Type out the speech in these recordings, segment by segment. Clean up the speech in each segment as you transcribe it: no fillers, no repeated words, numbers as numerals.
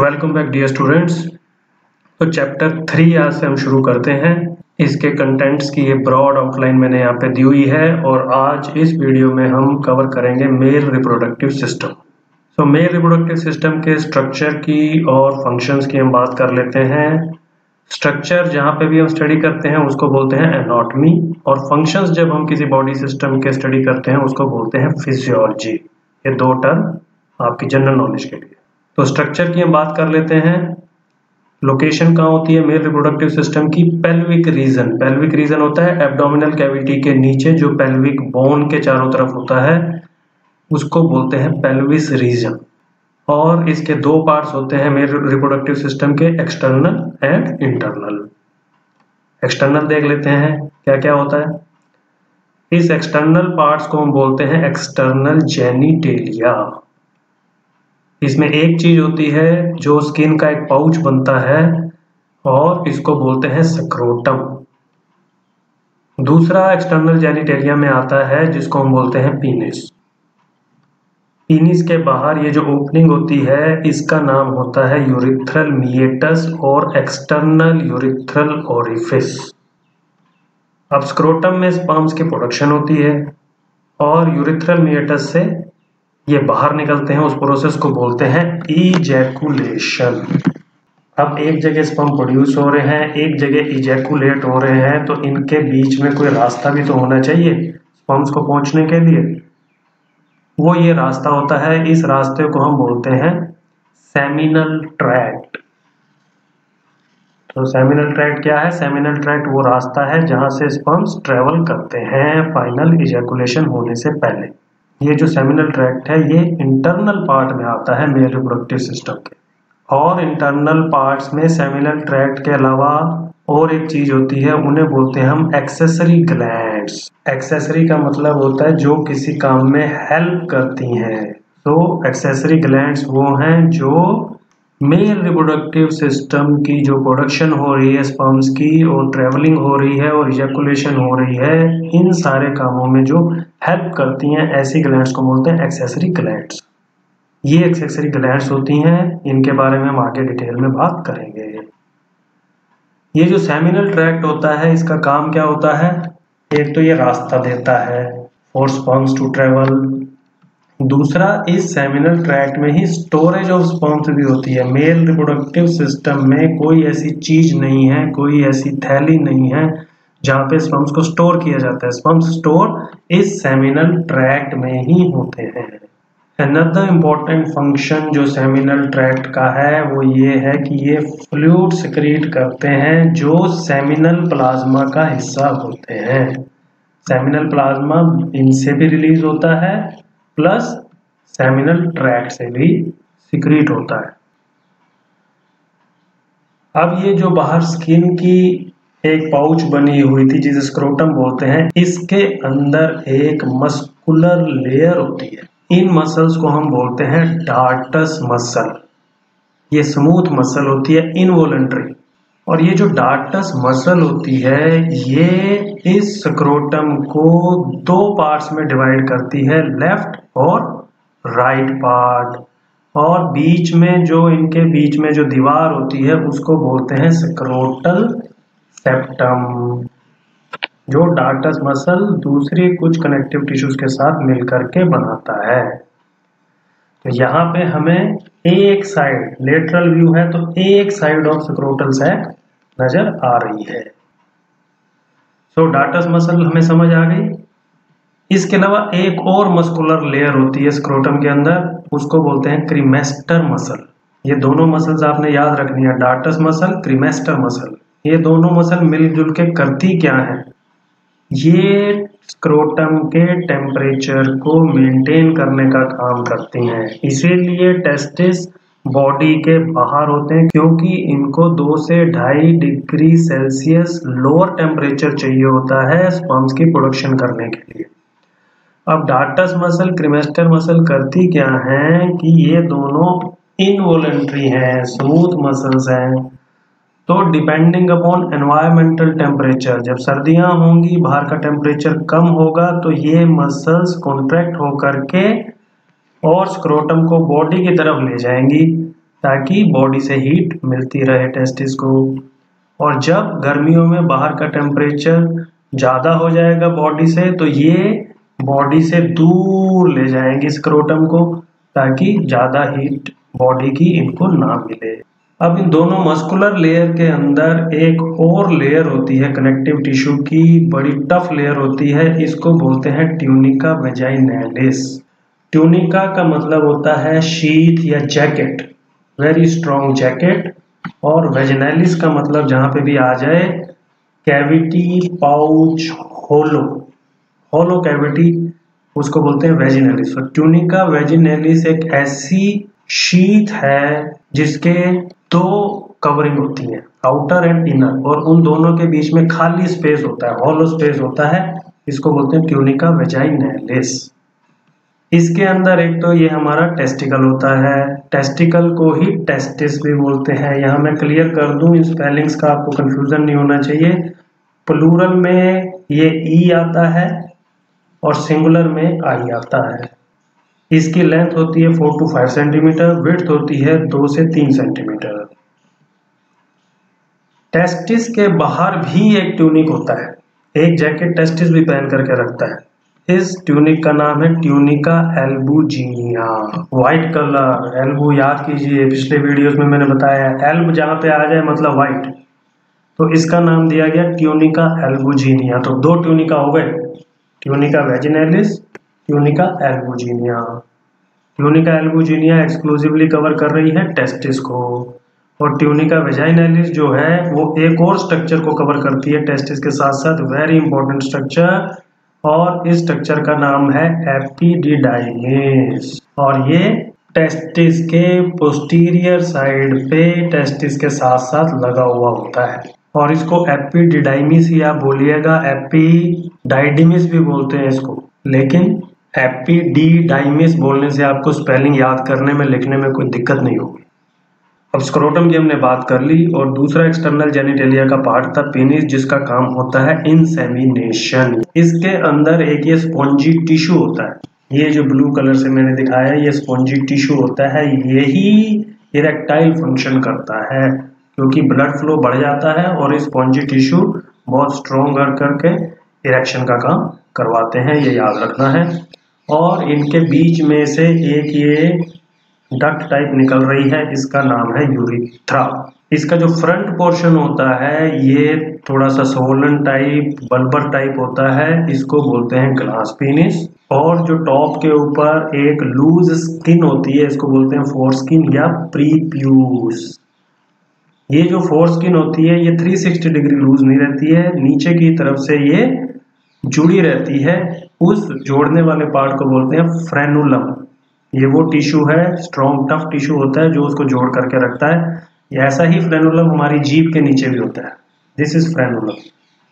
Welcome back dear students. तो chapter 3 आज से हम शुरू करते हैं। इसके कंटेंट्स की ये ब्रॉड आउटलाइन मैंने यहाँ पे दी हुई है और आज इस वीडियो में हम कवर करेंगे मेल रिप्रोडक्टिव सिस्टम। तो मेल रिप्रोडक्टिव सिस्टम के स्ट्रक्चर की और फंक्शंस की हम बात कर लेते हैं। स्ट्रक्चर जहाँ पे भी हम स्टडी करते हैं उसको बोलते हैं एनाटॉमी, और फंक्शंस जब हम किसी बॉडी सिस्टम के स्टडी करते हैं उसको बोलते हैं फिजियोलॉजी। ये दो टर्म आपकी जनरल नॉलेज के लिए। तो स्ट्रक्चर की हम बात कर लेते हैं। लोकेशन कहाँ होती है मेल रिप्रोडक्टिव सिस्टम की? Pelvic region. पेल्विक रीजन होता है एब्डोमिनल कैविटी के नीचे जो पेल्विक बोन के चारों तरफ होता है उसको बोलते हैं पेल्विस रीजन। और इसके दो पार्ट्स होते हैं मेल रिप्रोडक्टिव सिस्टम के, एक्सटर्नल एंड इंटरनल। एक्सटर्नल देख लेते हैं क्या क्या होता है। इस एक्सटर्नल पार्ट्स को हम बोलते हैं एक्सटर्नल जेनिटेलिया। इसमें एक चीज होती है जो स्किन का एक पाउच बनता है और इसको बोलते हैं स्क्रोटम। दूसरा एक्सटर्नल जेनिटेलिया में आता है जिसको हम बोलते हैं पीनिस। पीनिस के बाहर ये जो ओपनिंग होती है इसका नाम होता है यूरिथ्रल मीएटस और एक्सटर्नल यूरिथ्रल ओरिफिस। अब स्क्रोटम में स्पर्म्स की प्रोडक्शन होती है और यूरिथ्रल मीएटस से ये बाहर निकलते हैं। उस प्रोसेस को बोलते हैं इजैकुलेशन। अब एक जगह स्पर्म प्रोड्यूस हो रहे हैं, एक जगह इजैकुलेट हो रहे हैं, तो इनके बीच में कोई रास्ता भी तो होना चाहिए स्पर्म्स को पहुंचने के लिए। वो ये रास्ता होता है, इस रास्ते को हम बोलते हैं सेमिनल ट्रैक्ट। तो सेमिनल ट्रैक्ट क्या है? सेमिनल ट्रैक्ट वो रास्ता है जहां से स्पर्म्स ट्रेवल करते हैं फाइनल इजैकुलेशन होने से पहले। ये जो सेमिनल ट्रैक्ट है ये इंटरनल पार्ट में आता है मेल रिप्रोडक्टिव सिस्टम के। और इंटरनल पार्ट्स में सेमिनल ट्रैक्ट के अलावा और एक चीज होती है, उन्हें बोलते हैं हम एक्सेसरी ग्लैंड्स। एक्सेसरी का मतलब होता है जो किसी काम में हेल्प करती हैं। तो एक्सेसरी ग्लैंड्स वो हैं जो मेल रिप्रोडक्टिव सिस्टम की जो प्रोडक्शन हो रही है स्पर्म्स की और ट्रेवलिंग हो रही है और इजैकुलेशन हो रही है, इन सारे कामों में जो हेल्प करती हैं ऐसी ग्लैंड्स को बोलते हैं एक्सेसरी ग्लैंड्स। ये एक्सेसरी ग्लैंड्स होती हैं, इनके बारे में हम आगे डिटेल में बात करेंगे। ये जो सेमिनल ट्रैक्ट होता है इसका काम क्या होता है? एक तो ये रास्ता देता है फॉर स्पर्म्स टू ट्रेवल। दूसरा, इस सेमिनल ट्रैक्ट में ही स्टोरेज ऑफ स्पर्म्स भी होती है। मेल रिप्रोडक्टिव सिस्टम में कोई ऐसी चीज नहीं है, कोई ऐसी थैली नहीं है जहाँ पे स्पर्म्स को स्टोर किया जाता है। स्पर्म्स स्टोर इस सेमिनल ट्रैक्ट में ही होते हैं। अनदर इम्पोर्टेंट फंक्शन जो सेमिनल ट्रैक्ट का है वो ये है कि ये फ्लूइड सिक्रीट करते हैं जो सेमिनल प्लाज्मा का हिस्सा होते हैं। सेमिनल प्लाज्मा इनसे भी रिलीज होता है प्लस सेमिनल ट्रैक्ट से भी सिक्रीट होता है। अब ये जो बाहर स्किन की एक पाउच बनी हुई थी जिसे स्क्रोटम बोलते हैं, इसके अंदर एक मस्कुलर लेयर होती है। इन मसल्स को हम बोलते हैं डार्टस मसल। ये स्मूथ मसल होती है, इनवॉलंटरी। और ये जो डार्टस मसल होती है ये इस स्क्रोटम को दो पार्ट्स में डिवाइड करती है, लेफ्ट और राइट पार्ट। और बीच में जो इनके बीच में जो दीवार होती है उसको बोलते हैं स्क्रोटल सेप्टम, जो डार्टस मसल दूसरी कुछ कनेक्टिव टिश्यूज के साथ मिलकर के बनाता है। तो यहाँ पे हमें एक साइड लेटरल व्यू है तो एक साइड ऑफ स्क्रोटल सैक नजर आ रही है। सो डार्टस मसल हमें समझ आ गई। इसके अलावा एक और मस्कुलर लेयर होती है स्क्रोटम के अंदर, उसको बोलते हैं क्रीमेस्टर मसल। ये दोनों मसल्स आपने याद रखनी है, डार्टस मसल, क्रीमेस्टर मसल। ये दोनों मसल मिलजुल के करती क्या है? ये स्क्रोटम के टेम्परेचर को मेंटेन करने का काम करती हैं। इसीलिए टेस्टिस बॉडी के बाहर होते हैं क्योंकि इनको 2 से 2.5 डिग्री सेल्सियस लोअर टेम्परेचर चाहिए होता है स्पर्म्स की प्रोडक्शन करने के लिए। अब डार्टस मसल, क्रीमेस्टर मसल करती क्या है कि ये दोनों इनवॉलंटरी हैं, स्मूथ मसल्स हैं। तो डिपेंडिंग अपॉन एनवायरमेंटल टेम्परेचर, जब सर्दियां होंगी बाहर का टेम्परेचर कम होगा तो ये मसल्स कॉन्ट्रैक्ट होकर के और स्क्रोटम को बॉडी की तरफ ले जाएंगी। ताकि बॉडी से हीट मिलती रहे टेस्टिस को। और जब गर्मियों में बाहर का टेम्परेचर ज़्यादा हो जाएगा बॉडी से, तो ये बॉडी से दूर ले जाएंगे स्क्रोटम को, ताकि ज़्यादा हीट बॉडी की इनको ना मिले। अब इन दोनों मस्कुलर लेयर के अंदर एक और लेयर होती है कनेक्टिव टिश्यू की, बड़ी टफ लेयर होती है, इसको बोलते हैं ट्यूनिका वेजाइनैलिस। ट्यूनिका का मतलब होता है शीथ या जैकेट, वेरी स्ट्रॉन्ग जैकेट। और वेजिनैलिस का मतलब जहां पे भी आ जाए, cavity, pouch, hollow, hollow cavity, उसको बोलते हैं वेजिनैलिस। तो ट्यूनिका वेजिनैलिस एक ऐसी शीथ है जिसके दो कवरिंग होती है, आउटर एंड इनर, और उन दोनों के बीच में खाली स्पेस होता है, हॉलो स्पेस होता है, इसको बोलते हैं ट्यूनिका वेजाइनैलिस। इसके अंदर एक तो ये हमारा टेस्टिकल होता है, टेस्टिकल को ही टेस्टिस भी बोलते हैं। यहाँ मैं क्लियर कर दूं इन स्पेलिंग्स का, आपको कंफ्यूजन नहीं होना चाहिए। प्लूरल में ये ई आता है और सिंगुलर में आई आता है। इसकी लेंथ होती है 4 to 5 सेंटीमीटर, विड्थ होती है 2 से 3 सेंटीमीटर। टेस्टिस के बाहर भी एक ट्यूनिक होता है, एक जैकेट टेस्टिस भी पहन करके रखता है। इस ट्यूनिक का नाम है ट्यूनिका एल्बुजिनिया। व्हाइट कलर, एल्बू याद कीजिए, पिछले वीडियोस में मैंने बताया है, एल्ब जहां पे आ जाए मतलब व्हाइट, तो इसका नाम दिया गया ट्यूनिका एल्बुजिनिया। तो दो ट्यूनिका हो गए, tunica vaginalis, tunica albuginea. Tunica albuginea exclusively cover कर रही है टेस्टिस को, और ट्यूनिका वेजाइनैलिस जो है वो एक और स्ट्रक्चर को कवर करती है टेस्टिस के साथ साथ, वेरी इंपॉर्टेंट स्ट्रक्चर, और इस स्ट्रक्चर का नाम है एपिडिडाइमिस। और ये टेस्टिस के पोस्टीरियर साइड पे टेस्टिस के साथ साथ लगा हुआ होता है, और इसको एपिडिडाइमिस ही आप बोलिएगा, एपिडाइडिमिस भी बोलते हैं इसको, लेकिन एपिडिडाइमिस बोलने से आपको स्पेलिंग याद करने में, लिखने में कोई दिक्कत नहीं होगी। अब स्क्रोटम की हमने बात कर ली, और दूसरा एक्सटर्नल जेनिटेलिया का पार्ट था पेनिस, जिसका काम होता है इंसेमिनेशन। इसके अंदर एक ये स्पॉन्जी टिश्यू होता है, ये जो ब्लू कलर से मैंने दिखाया है ये स्पॉन्जी टिश्यू होता है, यही इरेक्टाइल फंक्शन करता है, क्योंकि ब्लड फ्लो बढ़ जाता है और इस स्पॉन्जी टिश्यू बहुत स्ट्रॉन्ग करके इरेक्शन का काम करवाते हैं, ये याद रखना है। और इनके बीच में से एक ये डक्ट टाइप निकल रही है, इसका नाम है यूरिथ्रा। इसका जो फ्रंट पोर्शन होता है ये थोड़ा सा सोलन टाइप, बल्बर टाइप होता है, इसको बोलते हैं ग्लास पेनिस। और जो टॉप के ऊपर एक लूज स्किन होती है, इसको बोलते हैं फोरस्किन या प्रीप्यूस। ये जो फोरस्किन होती है ये 360 डिग्री लूज नहीं रहती है, नीचे की तरफ से ये जुड़ी रहती है, उस जोड़ने वाले पार्ट को बोलते हैं फ्रेनुलम। ये वो टिश्यू है, स्ट्रॉन्ग टफ टिश्यू होता है जो उसको जोड़ करके रखता है। ये ऐसा ही फ्रेनुलम हमारी जीभ के नीचे भी होता है, दिस इज फ्रेनुलम।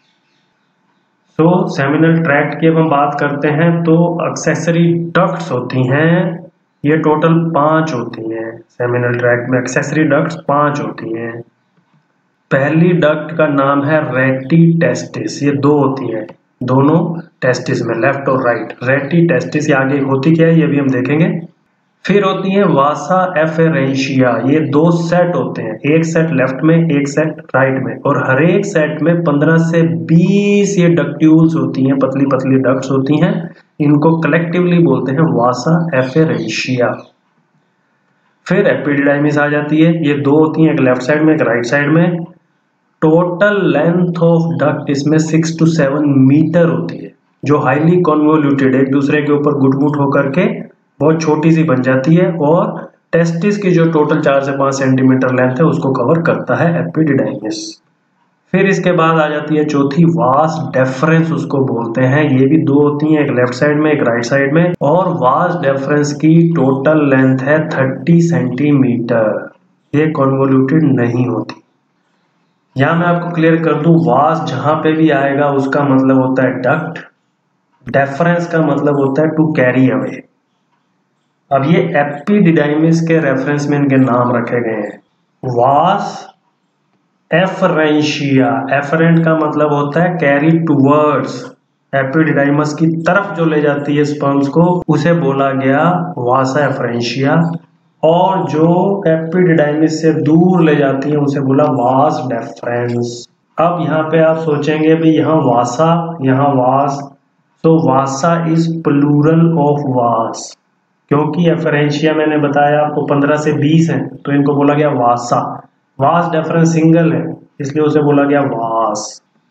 तो सेमिनल ट्रैक्ट की अब हम बात करते हैं तो एक्सेसरी डक्ट्स होती हैं, ये टोटल 5 होती हैं। सेमिनल ट्रैक्ट में एक्सेसरी डक्ट्स 5 होती हैं। पहली डक्ट का नाम है रेटी टेस्टिस, ये 2 होती हैं, दोनों टेस्टिस में, लेफ्ट और राइट। रेटी टेस्टिस ये आगे होती क्या है ये भी हम देखेंगे। फिर होती है वासा एफेरेंशिया, ये 2 सेट होते हैं, एक सेट लेफ्ट में एक सेट राइट में, और हर एक सेट में 15 से 20 ये डक्ट्यूल्स होती हैं, पतली पतली डक्ट्स होती हैं, इनको कलेक्टिवली बोलते हैं वासा एफेरेंशिया। फिर एपिडिडाइमिस आ जाती है, ये 2 होती हैं, एक लेफ्ट साइड में एक राइट साइड में। टोटल लेंथ ऑफ डक्ट इसमें 6 to 7 मीटर होती है, जो हाईली कॉन्वोल्यूटेड, एक दूसरे के ऊपर गुटमुट होकर के बहुत छोटी सी बन जाती है, और टेस्टिस की जो टोटल 4 से 5 सेंटीमीटर लेंथ है उसको कवर करता है एपिडिडाइमिस। फिर इसके बाद आ जाती है चौथी, वास डेफरेंस उसको बोलते हैं, ये भी 2 होती हैं, एक लेफ्ट साइड में एक राइट साइड में, और वास डेफरेंस की टोटल लेंथ है 30 सेंटीमीटर, ये कॉन्वोल्यूटेड नहीं होती। यहां मैं आपको क्लियर कर दूं, वास जहां पे भी आएगा उसका मतलब होता है डक्ट, डेफरेंस का मतलब होता है टू कैरी अवे। अब ये एपिडिडाइमिस के रेफरेंस में इनके नाम रखे गए हैं, वास एफरेंशिया, एफरेंट का मतलब होता है कैरी टूवर्ड्स, एपिडिडाइमस की तरफ जो ले जाती है स्पर्म्स को, उसे बोला गया वासा एफरेंशिया। और जो एपिडिडाइमिस से दूर ले जाती है उसे बोला वास डेफरेंस। अब यहाँ पे आप सोचेंगे भी यहाँ वासा, यहाँ वास, तो वासा इज प्लूरल ऑफ वास, क्योंकि एफरेंशिया मैंने बताया आपको 15 से 20 है, तो इनको बोला गया वासा। वास डेफरेंस सिंगल है, इसलिए उसे बोला गया वास।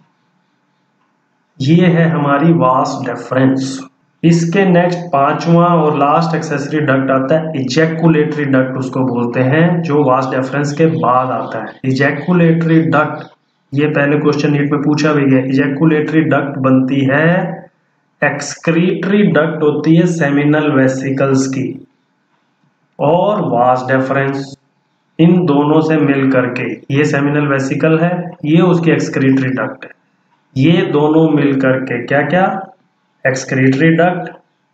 ये है हमारी वास डेफरेंस। इसके नेक्स्ट पांचवा और लास्ट एक्सेसरी डक्ट आता है इजैकुलेटरी डक्ट, उसको बोलते हैं, जो वास डेफरेंस के बाद आता है। इजैकुलेटरी डक्ट, ये पहले क्वेश्चन नीट में पूछा भी गया। इजैकुलेटरी डक्ट बनती है, एक्सक्रीटरी डक्ट होती है सेमिनल वेसिकल्स की, और वास डेफरेंस, इन दोनों से मिल करके, ये सेमिनल वेसिकल है, ये उसकी एक्सक्रीटरी डक्ट है, ये दोनों मिल करके क्या क्या, एक्सक्रीटरी डक्ट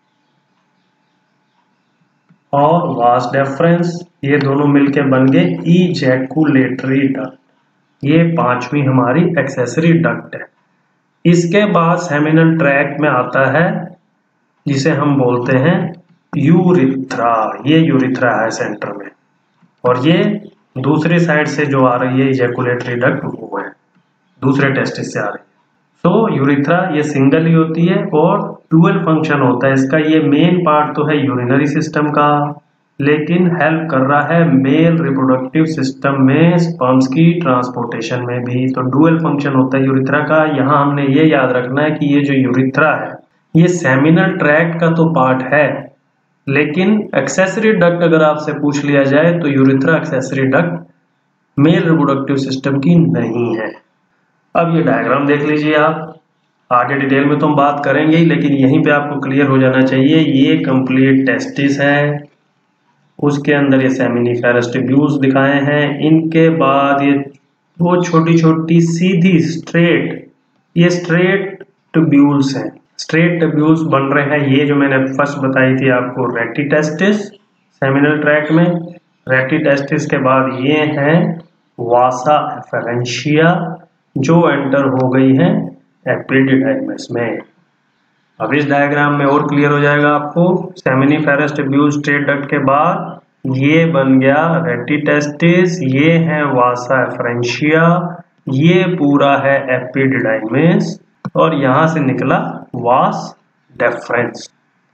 और वास डेफरेंस, ये दोनों मिलके बन गए इजैकुलेटरी डक्ट। ये पांचवी हमारी एक्सेसरी डक्ट है। इसके बाद सेमिनल ट्रैक्ट में आता है जिसे हम बोलते हैं यूरिथ्रा। ये यूरिथ्रा है सेंटर में, और ये दूसरी साइड से जो आ रही है इजैकुलेटरी डक्ट वो है, दूसरे टेस्टिस से आ रही है। तो यूरिथ्रा ये सिंगल ही होती है और डुअल फंक्शन होता है इसका। ये मेन पार्ट तो है यूरिनरी सिस्टम का, लेकिन हेल्प कर रहा है मेल रिप्रोडक्टिव सिस्टम में स्पर्म्स की ट्रांसपोर्टेशन में भी। तो डुअल फंक्शन होता है यूरिथ्रा का। यहाँ हमने ये याद रखना है कि ये जो यूरिथ्रा है ये सेमिनल ट्रैक्ट का तो पार्ट है, लेकिन एक्सेसरी डक्ट अगर आपसे पूछ लिया जाए तो urethra accessory duct male reproductive system की नहीं है। अब ये डायग्राम देख लीजिए आप, आगे डिटेल में तो हम बात करेंगे ही, लेकिन यहीं पे आपको क्लियर हो जाना चाहिए। ये कंप्लीट टेस्टिस है, उसके अंदर ये सेमिनिफेरस ट्यूब्यूल्स दिखाए हैं, इनके बाद ये वो छोटी छोटी सीधी स्ट्रेट, ये स्ट्रेट ट्यूब्यूल्स हैं। स्ट्रेट ट्यूब्यूल्स बन रहे हैं, ये जो मैंने फर्स्ट बताई थी आपको रेटी टेस्टिस सेमिनल ट्रैक्ट में, रेटी टेस्टिस के बाद ये हैं वासा एफरेंशिया जो एंटर हो गई है एपिडिडाइमिस में। अब इस डायग्राम में और क्लियर हो जाएगा आपको। सेमिनिफेरस ट्यूब्यूल स्ट्रेट डक्ट के बाद ये बन गया रेटी टेस्टिस, ये है वासा एफरेंशिया, ये पूरा है एपिडिडाइमिस, और यहां से निकला वास डेफरेंस।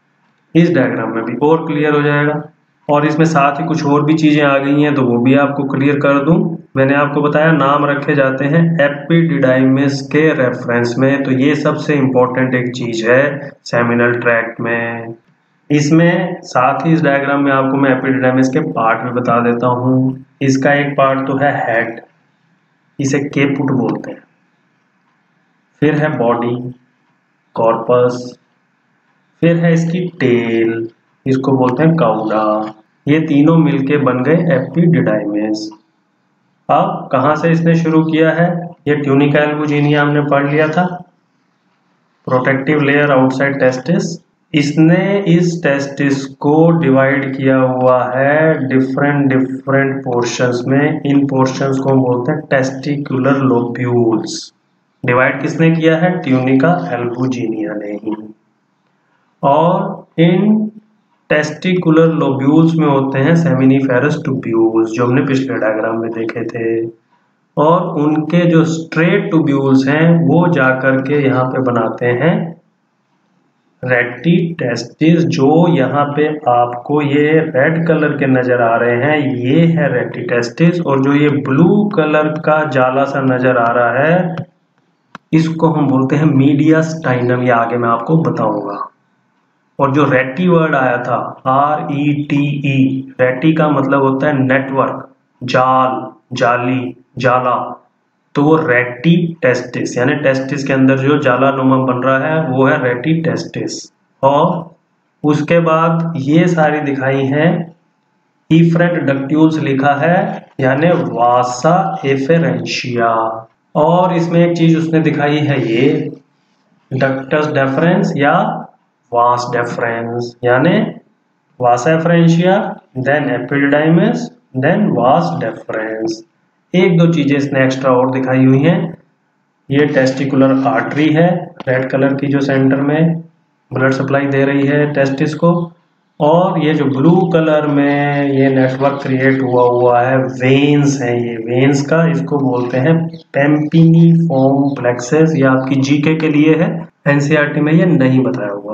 इस डायग्राम में भी और क्लियर हो जाएगा। और इसमें साथ ही कुछ और भी चीजें आ गई हैं तो वो भी आपको क्लियर कर दूं। मैंने आपको बताया नाम रखे जाते हैं एपिडिडाइमिस के रेफरेंस में, तो ये सबसे इंपॉर्टेंट एक चीज है सेमिनल ट्रैक्ट में। इसमें साथ ही इस डायग्राम में आपको मैं एपिडिडाइमिस के पार्ट भी बता देता हूँ। इसका एक पार्ट तो है हेड, इसे केपुट बोलते हैं, फिर है बॉडी कॉर्पस, फिर है इसकी टेल, इसको बोलते हैं काउडा। ये तीनों मिलके बन गए एपिडिडाइमिस। अब कहां से इसने शुरू किया है, ये ट्यूनिका एल्बुजिनिया हमने पढ़ लिया था, प्रोटेक्टिव लेयर आउटसाइड टेस्टिस। इसने इस टेस्टिस को डिवाइड किया हुआ है डिफरेंट पोर्शंस में। इन पोर्शंस को हम बोलते हैं टेस्टिकुलर लोब्यूल्स। डिवाइड किसने किया है, ट्यूनिका एल्बुजिनिया ने ही। और इन टेस्टिकुलर लोब्यूल्स में होते हैं सेमिनिफेरस ट्यूब्यूल्स जो हमने पिछले डायग्राम में देखे थे, और उनके जो स्ट्रेट ट्यूब्यूल्स हैं वो जाकर के यहाँ पे बनाते हैं रेटी टेस्टिस। जो यहाँ पे आपको ये रेड कलर के नजर आ रहे हैं ये है रेटी टेस्टिस, और जो ये ब्लू कलर का जाला सा नजर आ रहा है इसको हम बोलते हैं मीडियास्टाइनम, ये आगे मैं आपको बताऊंगा। और जो रेटी वर्ड आया था RETE, रेटी का मतलब होता है नेटवर्क, जाल, जाली, जाला, तो वो रेटी टेस्टिस यानी टेस्टिस के अंदर जो जाला नुमा बन रहा है वो है रेटी टेस्टिस। और उसके बाद ये सारी दिखाई हैं इफरेंट डक्ट्यूल्स लिखा है यानी वासा एफरेंशिया। और इसमें एक चीज उसने दिखाई है ये डक्टस डेफरेंस या वास डेफरेंस, यानी vasa efferentia then epididymis then vas deferens. एक दो चीजें इसने एक्स्ट्रा और दिखाई हुई हैं। ये टेस्टिकुलर आर्टरी है रेड कलर की जो सेंटर में ब्लड सप्लाई दे रही है टेस्टिस को, और ये जो ब्लू कलर में ये नेटवर्क क्रिएट हुआ है, वेन्स हैं, ये वेन्स का इसको बोलते हैं पेम्पिनिफॉर्म प्लेक्सस। ये आपकी जीके के लिए है, एनसीईआरटी में ये नहीं बताया हुआ।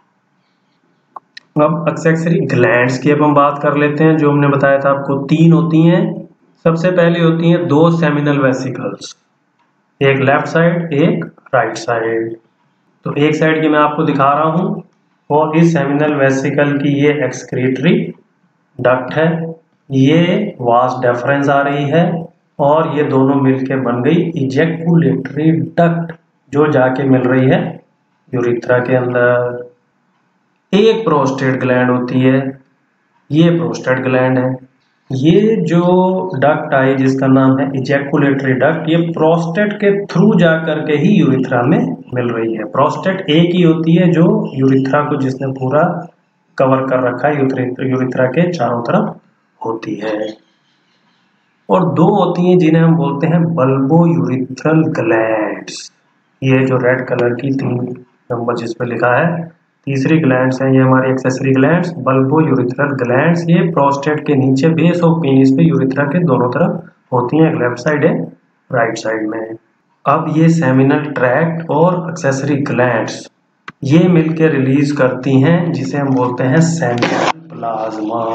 अब एक्सेसरी ग्लैंड्स की अब हम बात कर लेते हैं। जो हमने बताया था आपको 3 होती हैं। सबसे पहले होती हैं 2 सेमिनल वेसिकल्स, एक लेफ्ट साइड एक राइट साइड। तो एक साइड की मैं आपको दिखा रहा हूं, और इस सेमिनल वेसिकल की ये एक्सक्रीटरी डक्ट है, ये वास डेफरेंस आ रही है, और ये दोनों मिलके बन गई इजैकुलेटरी डक्ट, जो जाके मिल रही है यूरिथ्रा के अंदर। एक प्रोस्टेट ग्लैंड होती है, ये प्रोस्टेट ग्लैंड है। ये जो डक्ट आई जिसका नाम है इजैकुलेटरी डक्ट, ये प्रोस्टेट के थ्रू जाकर के ही यूरिथ्रा में मिल रही है। प्रोस्टेट एक ही होती है जो यूरिथ्रा को जिसने पूरा कवर कर रखा है, यूरिथ्रा के चारों तरफ होती है। और 2 होती हैं जिन्हें हम बोलते हैं बल्बो यूरिथ्रल ग्लैंड्स। ये जो रेड कलर की 3 नंबर जिस पे लिखा है, तीसरी ग्लैंड्स हैं ये हमारी accessory glands, bulbo urethral glands. ये प्रोस्टेट के नीचे बेस ऑफ पेनिस पे यूरिथ्रा के दोनों तरफ होती हैं, एक लेफ्ट साइड है राइट साइड में। अब ये सेमिनल ट्रैक्ट और एक्सेसरी ग्लैंड्स ये मिलकर रिलीज करती हैं जिसे हम बोलते हैं seminal plasma.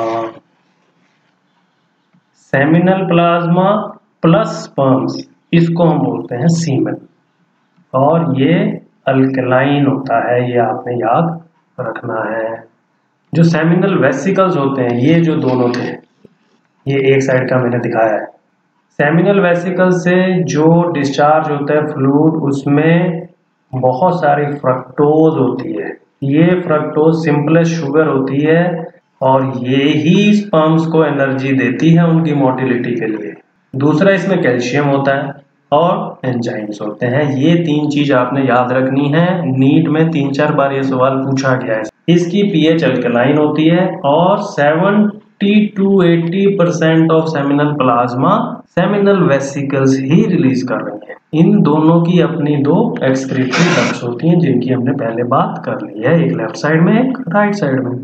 Seminal plasma plus sperms, इसको हम बोलते हैं सीमेन, और ये अल्कलाइन होता है, ये आपने याद रखना है। जो सेमिनल वेसिकल्स होते हैं, ये जो दोनों थे, ये एक साइड का मैंने दिखाया है। सेमिनल वेसिकल से जो डिस्चार्ज होता है फ्लूइड, उसमें बहुत सारी फ्रक्टोज होती है। ये फ्रक्टोज सिंपलेस्ट शुगर होती है, और ये ही स्पर्म्स को एनर्जी देती है उनकी मोटिलिटी के लिए। दूसरा इसमें कैल्शियम होता है और एंजाइम्स होते हैं। ये 3 चीज आपने याद रखनी है। नीट में 3-4 बार ये सवाल पूछा गया है। इसकी पीएच अल्कलाइन होती है, और 70 to 80% of seminal plasma seminal vesicles ही रिलीज कर रही हैं। इन दोनों की अपनी 2 एक्सक्रीटरी डक्ट्स होती हैं, जिनकी हमने पहले बात कर ली है, एक लेफ्ट साइड में एक राइट साइड में।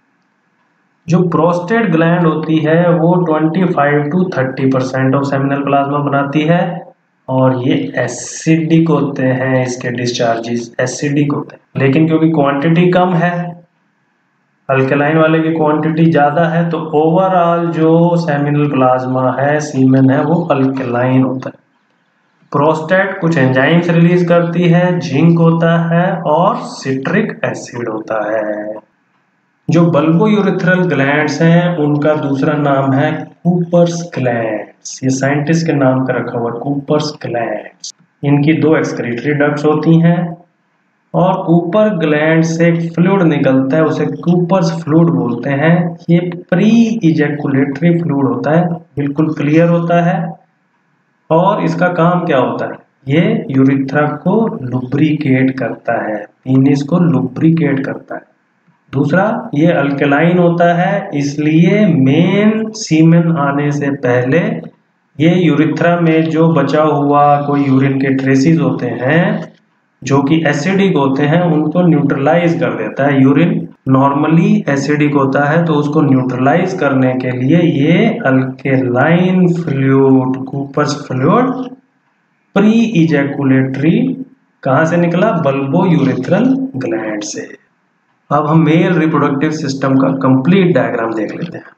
जो प्रोस्टेट ग्लैंड होती है वो 25 to 30% ऑफ सेमिनल प्लाज्मा बनाती है, और ये एसिडिक होते हैं, इसके डिस्चार्जेस एसिडिक होते हैं। लेकिन क्योंकि क्वांटिटी कम है, अल्कलाइन वाले की क्वांटिटी ज्यादा है, तो ओवरऑल जो सेमिनल प्लाज्मा है, सीमेन है, वो अल्कलाइन होता है। प्रोस्टेट कुछ एंजाइम्स रिलीज करती है, जिंक होता है और सिट्रिक एसिड होता है। जो बल्बो यूरिथ्रल ग्लैंड्स हैं उनका दूसरा नाम है कूपर्स ग्लैंड्स। ये साइंटिस्ट के नाम का रखा हुआ कूपर्स ग्लैंड्स। इनकी 2 एक्सक्रीटरी डक्ट्स होती हैं, और कूपर ग्लैंड से एक फ्लूइड निकलता है, उसे कूपर्स फ्लूइड बोलते हैं। ये प्री इजैकुलेटरी फ्लूइड होता है, बिल्कुल क्लियर होता है, और इसका काम क्या होता है, ये यूरिथ्रा को लुब्रिकेट करता है, पीनिस को लुब्रिकेट करता है। दूसरा, ये अल्कलाइन होता है, इसलिए मेन सीमेन आने से पहले ये यूरिथ्रा में जो बचा हुआ कोई यूरिन के ट्रेसेस होते हैं जो कि एसिडिक होते हैं, उनको न्यूट्रलाइज कर देता है। यूरिन नॉर्मली एसिडिक होता है, तो उसको न्यूट्रलाइज करने के लिए ये alkaline fluid, Cowper's fluid pre ejaculatory कहाँ से निकला, बल्बो यूरिथ्रल ग्लैंड से। अब हम मेल रिप्रोडक्टिव सिस्टम का कंप्लीट डायग्राम देख लेते हैं।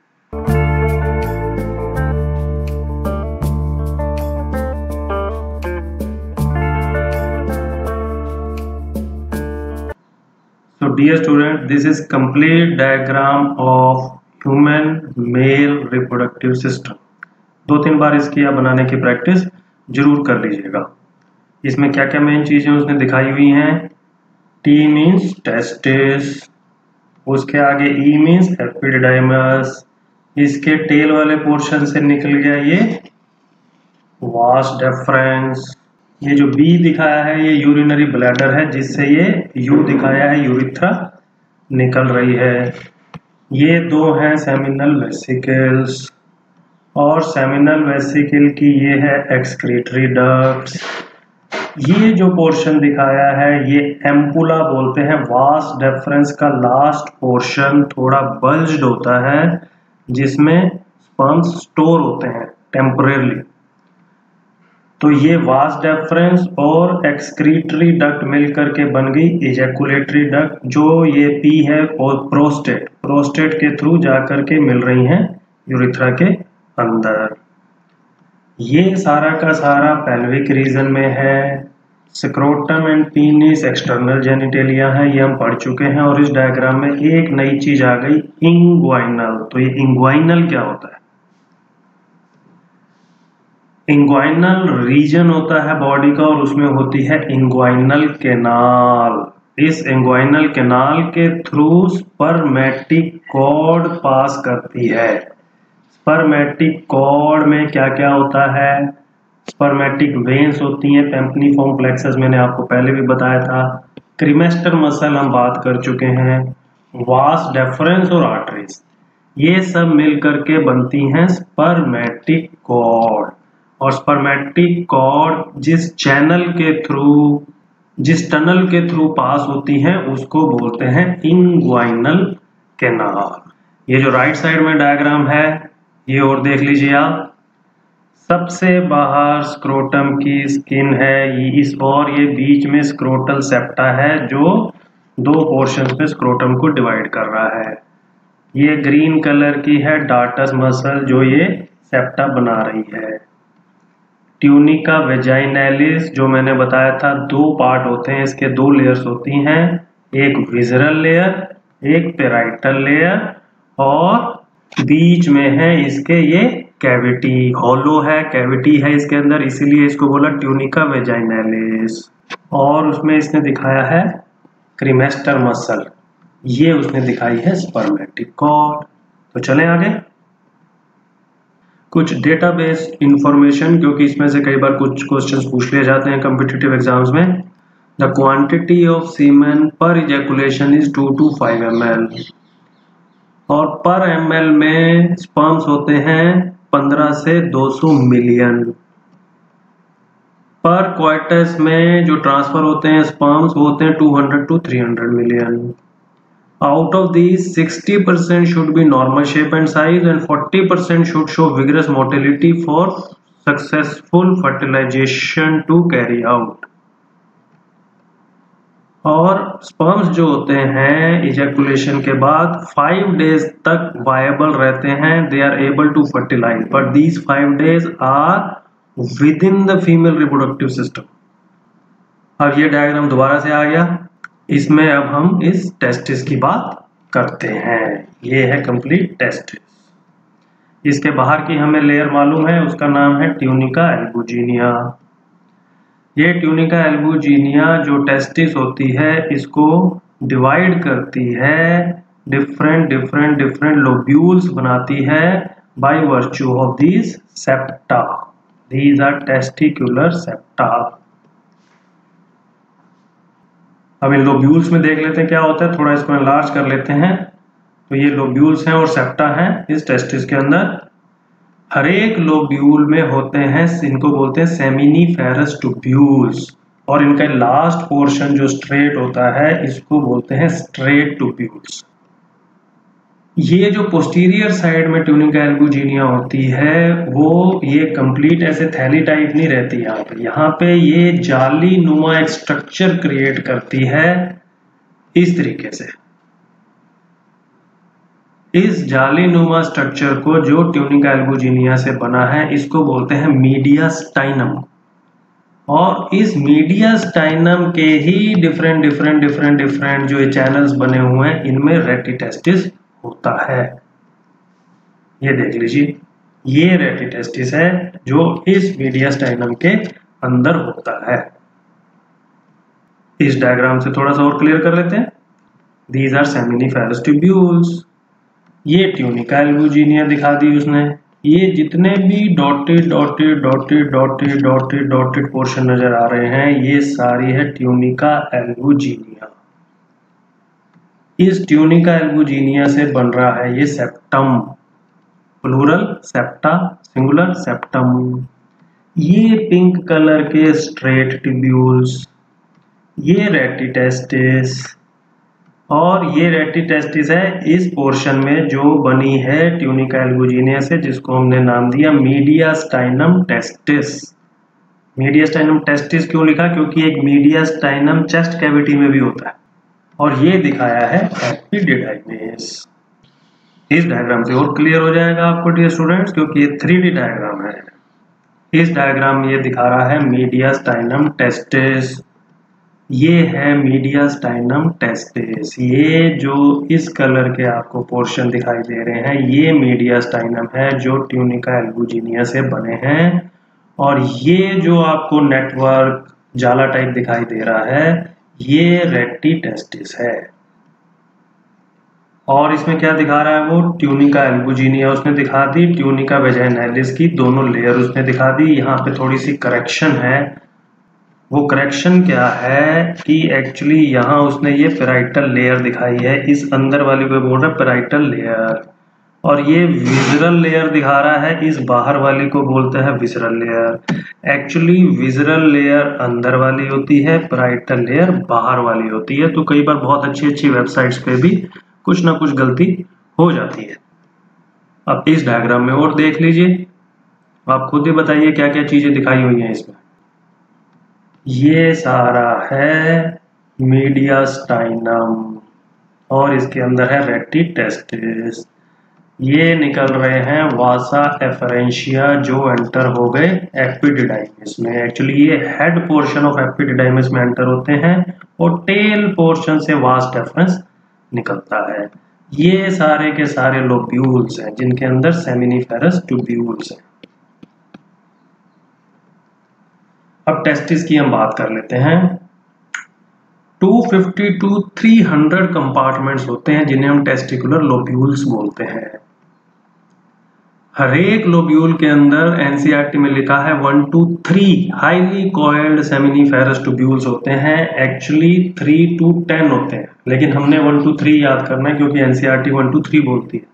So dear student, this is complete diagram of human male reproductive system. 2-3 बार इसकी आप बनाने की प्रैक्टिस जरूर कर लीजिएगा। इसमें क्या क्या मेन चीजें उसने दिखाई हुई हैं। T मीन्स टेस्टिस, उसके आगे E मीन्स एपिडिडाइमस, इसके टेल वाले पोर्शन से निकल गया ये वास डेफरेंस। ये जो B दिखाया है ये यूरिनरी ब्लैडर है, जिससे ये U दिखाया है यूरिथ्रा निकल रही है। ये 2 हैं सेमिनल वेसिकल्स, और सेमिनल वेसिकल की ये है एक्सक्रीटरी डक्ट्स, ये जो पोर्शन दिखाया है ये एम्पुला बोलते हैं। वास डेफरेंस का लास्ट पोर्शन थोड़ा बल्ज्ड होता है जिसमें स्पर्म्स स्टोर होते हैं टेम्परेरली। तो ये वास डेफरेंस और एक्सक्रीटरी डक्ट मिलकर के बन गई इजैकुलेटरी डक्ट, जो ये पी है और प्रोस्टेट के थ्रू जाकर के मिल रही हैं यूरिथ्रा के अंदर। ये सारा का सारा पेल्विक रीजन में है। Scrotum and penis external genitalia है, ये हम पढ़ चुके हैं। और इस डायग्राम में एक नई चीज आ गई, इंग्वाइनल। तो ये इंग्वाइनल क्या होता है? इंग्वाइनल रीजन होता है बॉडी का और उसमें होती है इंग्वाइनल कैनाल। इस इंग्वाइनल कैनाल के थ्रू स्पर्मेटिक कॉर्ड पास करती है। स्पर्मेटिक कॉर्ड में क्या क्या होता है? स्पर्मेटिक वेन्स होती हैं, पेम्पनीफॉर्म प्लेक्सस मैंने आपको पहले भी बताया था। क्रीमेस्टर मसल हम बात कर चुके हैं। वास डेफरेंस और आर्टरीज, ये सब मिल करके बनती हैं स्पर्मेटिक कॉर्ड। और स्पर्मेटिक कॉर्ड जिस चैनल के थ्रू, जिस टनल के थ्रू पास होती हैं उसको बोलते हैं इंग्वाइनल कैनाल। ये जो राइट साइड में डायग्राम है ये और देख लीजिए आप। सबसे बाहर स्क्रोटम की स्किन है इस, और ये बीच में स्क्रोटल सेप्टा है जो दो पोर्शन में स्क्रोटम को डिवाइड कर रहा है। ये ग्रीन कलर की है डार्टस मसल जो ये सेप्टा बना रही है। ट्यूनिका वेजाइनैलिस जो मैंने बताया था, दो पार्ट होते हैं इसके, दो लेयर्स होती हैं, एक विजरल लेयर, एक पेराइटल लेयर, और बीच में है इसके ये कैविटी, हॉलो है, कैविटी है इसके अंदर, इसीलिए इसको बोला ट्यूनिका वेजाइनैलिस। और उसमें इसने दिखाया है क्रीमेस्टर मसल, ये उसने दिखाई है स्पर्मेटिक कॉर्ड। तो चलें आगे। कुछ डेटाबेस इंफॉर्मेशन, क्योंकि इसमें से कई बार कुछ क्वेश्चंस पूछ लिए जाते हैं कॉम्पिटिटिव एग्जाम्स में। The quantity of semen per ejaculation is 2 to 5 ml, और पर ml में स्पर्म्स होते हैं 15 से 200 मिलियन। पर क्वार्टस में जो ट्रांसफर होते हैं स्पर्म्स वो होते हैं 200 to 300 million. Out of these, 60% should be normal shape and size and 40% should show vigorous motility for successful fertilization to carry out. और स्पर्म्स जो होते हैं इजैकुलेशन के बाद 5 days तक वायबल रहते हैं, they are able to fertilise, but these 5 days are within the female reproductive system. अब ये डायग्राम दोबारा से आ गया, इसमें अब हम इस टेस्टिस की बात करते हैं। ये है कंप्लीट टेस्टिस। इसके बाहर की हमें लेयर मालूम है, उसका नाम है ट्यूनिका एल्बुजिनिया। ये ट्यूनिका एल्बुजिनिया जो टेस्टिस होती है इसको डिवाइड करती है, डिफरेंट लोब्यूल्स बनाती है by virtue of these septa. These are testicular septa. अब इन लोब्यूल्स में देख लेते हैं क्या होता है, थोड़ा इसको एनलार्ज कर लेते हैं। तो ये लोब्यूल्स हैं और सेप्टा हैं इस टेस्टिस के अंदर। हर एक लोब्यूल में होते हैं, इनको बोलते हैं सेमिनिफेरस ट्यूब्यूल्स, और इनका लास्ट पोर्शन जो स्ट्रेट होता है इसको बोलते हैं स्ट्रेट ट्यूब्यूल्स। ये जो पोस्टीरियर साइड में ट्यूनिका एल्बुजिनिया होती है वो ये कंप्लीट ऐसे थैली टाइप नहीं रहती, यहाँ पे ये जाली नुमा एक स्ट्रक्चर क्रिएट करती है इस तरीके से। इस जाली नुमा स्ट्रक्चर को जो ट्यूनिका एल्बुजिनिया से बना है इसको बोलते हैं मीडियास्टाइनम, और इस मीडियास्टाइनम के ही डिफरेंट जो ये चैनल्स बने हुए हैं इनमें रेटिटेस्टिस होता है। ये देख लीजिए, ये रेटिटेस्टिस है जो इस मीडियास्टाइनम के अंदर होता है। इस डायग्राम से थोड़ा सा और क्लियर कर लेते हैं। These are seminiferous tubules. ये ट्यूनिका एल्बुजिनिया दिखा दी उसने। ये जितने भी डॉटेड पोर्शन नजर आ रहे हैं ये सारी है ट्यूनिका एल्बुजिनिया। इस ट्यूनिका एल्बुजिनिया से बन रहा है ये septum, plural septa, singular septum. ये पिंक कलर के स्ट्रेट ट्यूब्यूल्स, ये रेटिटेस्टिस, और ये रेटिटेस्टिस है इस पोर्शन में जो बनी है ट्यूनिका एल्बुजिनिया से, जिसको हमने नाम दिया मीडियास्टाइनम टेस्टिस। मीडियास्टाइनम टेस्टिस क्यों लिखा? क्योंकि एक मीडियास्टाइनम चेस्ट कैविटी में भी होता है। और ये दिखाया है एपिडिडाइमिस। इस डायग्राम से और क्लियर हो जाएगा आपको डियर स्टूडेंट्स, क्योंकि ये 3D डायग्राम है। इस डायग्राम में ये दिखा रहा है मीडियास्टाइनम टेस्टिस, ये है मीडियास्टाइनम टेस्टिस। ये जो इस कलर के आपको पोर्शन दिखाई दे रहे हैं, ये मीडियास्टाइनम है जो ट्यूनिका एल्बुजिनिया से बने हैं। और ये जो आपको नेटवर्क जाला टाइप दिखाई दे रहा है, ये रेटिटेस्टिस है। और इसमें क्या दिखा रहा है वो? ट्यूनिका एल्बुजिनिया उसने दिखा दी, ट्यूनिका वेजाइनालिस की दोनों लेयर उसने दिखा दी। यहाँ पे थोड़ी सी करेक्शन है। वो करेक्शन क्या है कि एक्चुअली यहाँ उसने ये पेराइटल लेयर दिखाई है, इस अंदर वाली को बोल रहा है पेराइटल लेयर, और ये विजरल लेयर दिखा रहा है, इस बाहर वाली को बोलते हैं visceral layer. Actually visceral layer अंदर वाली होती है, पेराइटल लेयर बाहर वाली होती है। तो कई बार बहुत अच्छी अच्छी वेबसाइट्स पे भी कुछ ना कुछ गलती हो जाती है। अब इस डायग्राम में और देख लीजिए, आप खुद ही बताइए क्या क्या चीजें दिखाई हुई हैं इसमें। ये सारा है मीडियास्टाइनम और इसके अंदर है रेटिटेस्टिस। ये निकल रहे हैं वासा एफरेंशिया जो एंटर हो गए एपिडिडाइमिस में। एक्चुअली ये हेड पोर्शन ऑफ एपिडिडाइमिस में एंटर होते हैं और टेल पोर्शन से वास्ट एफरेंस निकलता है। ये सारे के सारे लोब्यूल्स हैं जिनके अंदर सेमिनिफेरस ट्यूब्यूल्स हैं। अब टेस्टिस की हम बात कर लेते हैं। 250 टू 300 कंपार्टमेंट्स होते हैं जिन्हें हम टेस्टिकुलर लोब्यूल्स बोलते हैं। हर एक लोब्यूल के अंदर एनसीईआरटी में लिखा है 1 to 3 highly coiled seminiferous tubules होते हैं। एक्चुअली 3 to 10 होते हैं, लेकिन हमने 1 to 3 याद करना है क्योंकि एनसीईआरटी 1 to 3 बोलती है।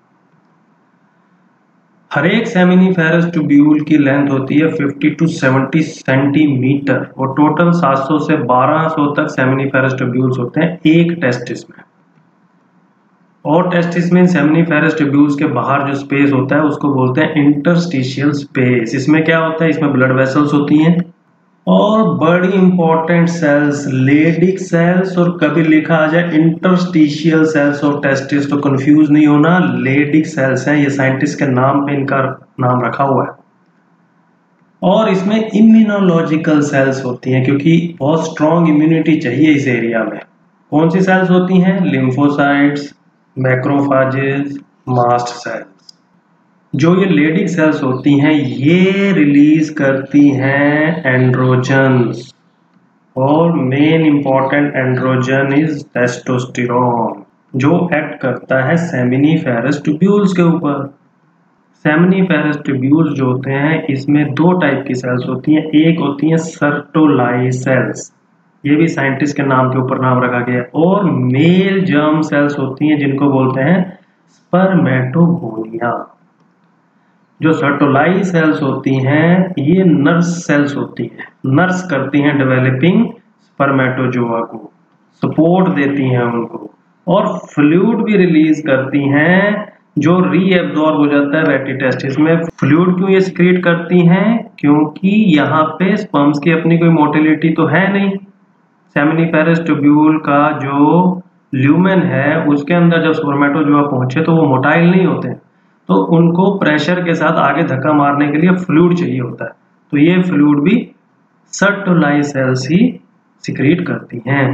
हर एक सेमिनिफेरस ट्यूब्यूल की लेंथ होती है 50 to 70 सेंटीमीटर और टोटल 700 से 1200 तक सेमिनिफेरस ट्यूब्यूल्स होते हैं एक टेस्टिस में। और टेस्टिस में सेमिनिफेरस ट्यूब्यूल्स के बाहर जो स्पेस होता है उसको बोलते हैं इंटरस्टिशियल स्पेस। इसमें क्या होता है? इसमें ब्लड वेसल्स होती हैं और बड़ी इंपॉर्टेंट सेल्स लेडिक सेल्स, और कभी लिखा आ जाए इंटरस्टिशियल सेल्स ऑफ टेस्टिस तो कंफ्यूज नहीं होना, लेडिक सेल्स हैं। ये साइंटिस्ट के नाम पे इनका नाम रखा हुआ है। और इसमें इम्यूनोलॉजिकल सेल्स होती हैं क्योंकि बहुत स्ट्रॉन्ग इम्यूनिटी चाहिए इस एरिया में। कौन सी सेल्स होती हैं? Lymphocytes, macrophages, mast cells. जो ये लेडिक सेल्स होती हैं ये रिलीज करती हैं एंड्रोजन्स, और main important androgen is testosterone जो एक्ट करता है सेमिनिफेरस ट्यूब्यूल्स के ऊपर। सेमिनिफेरस ट्यूब्यूल्स जो होते हैं इसमें दो टाइप की सेल्स होती हैं। एक होती हैं सर्टोलाई सेल्स, ये भी साइंटिस्ट के नाम के ऊपर नाम रखा गया है, और मेल जर्म सेल्स होती हैं जिनको बोलते हैं स्पर्मेटोगोनिया। जो सर्टोलाई सेल्स होती हैं ये नर्स सेल्स होती हैं, नर्स करती हैं डेवलपिंग स्पर्मेटोजोआ को, सपोर्ट देती हैं उनको, और फ्लूइड भी रिलीज करती हैं जो रीएब्जॉर्ब हो जाता है रेटिटेस्टिस में। फ्लूइड क्यों ये सिक्रीट करती हैं? क्योंकि यहाँ पे स्पर्म्स की अपनी कोई मोटिलिटी तो है नहीं। सेमिनिफेरस ट्यूब्यूल का जो ल्यूमेन है उसके अंदर जब स्पर्मेटोजोआ पहुंचे तो वो मोटाइल नहीं होते, तो उनको प्रेशर के साथ आगे धक्का मारने के लिए फ्लूइड चाहिए होता है। तो ये फ्लूइड भी सर्टोलाई सेल्स ही सिक्रीट करती हैं।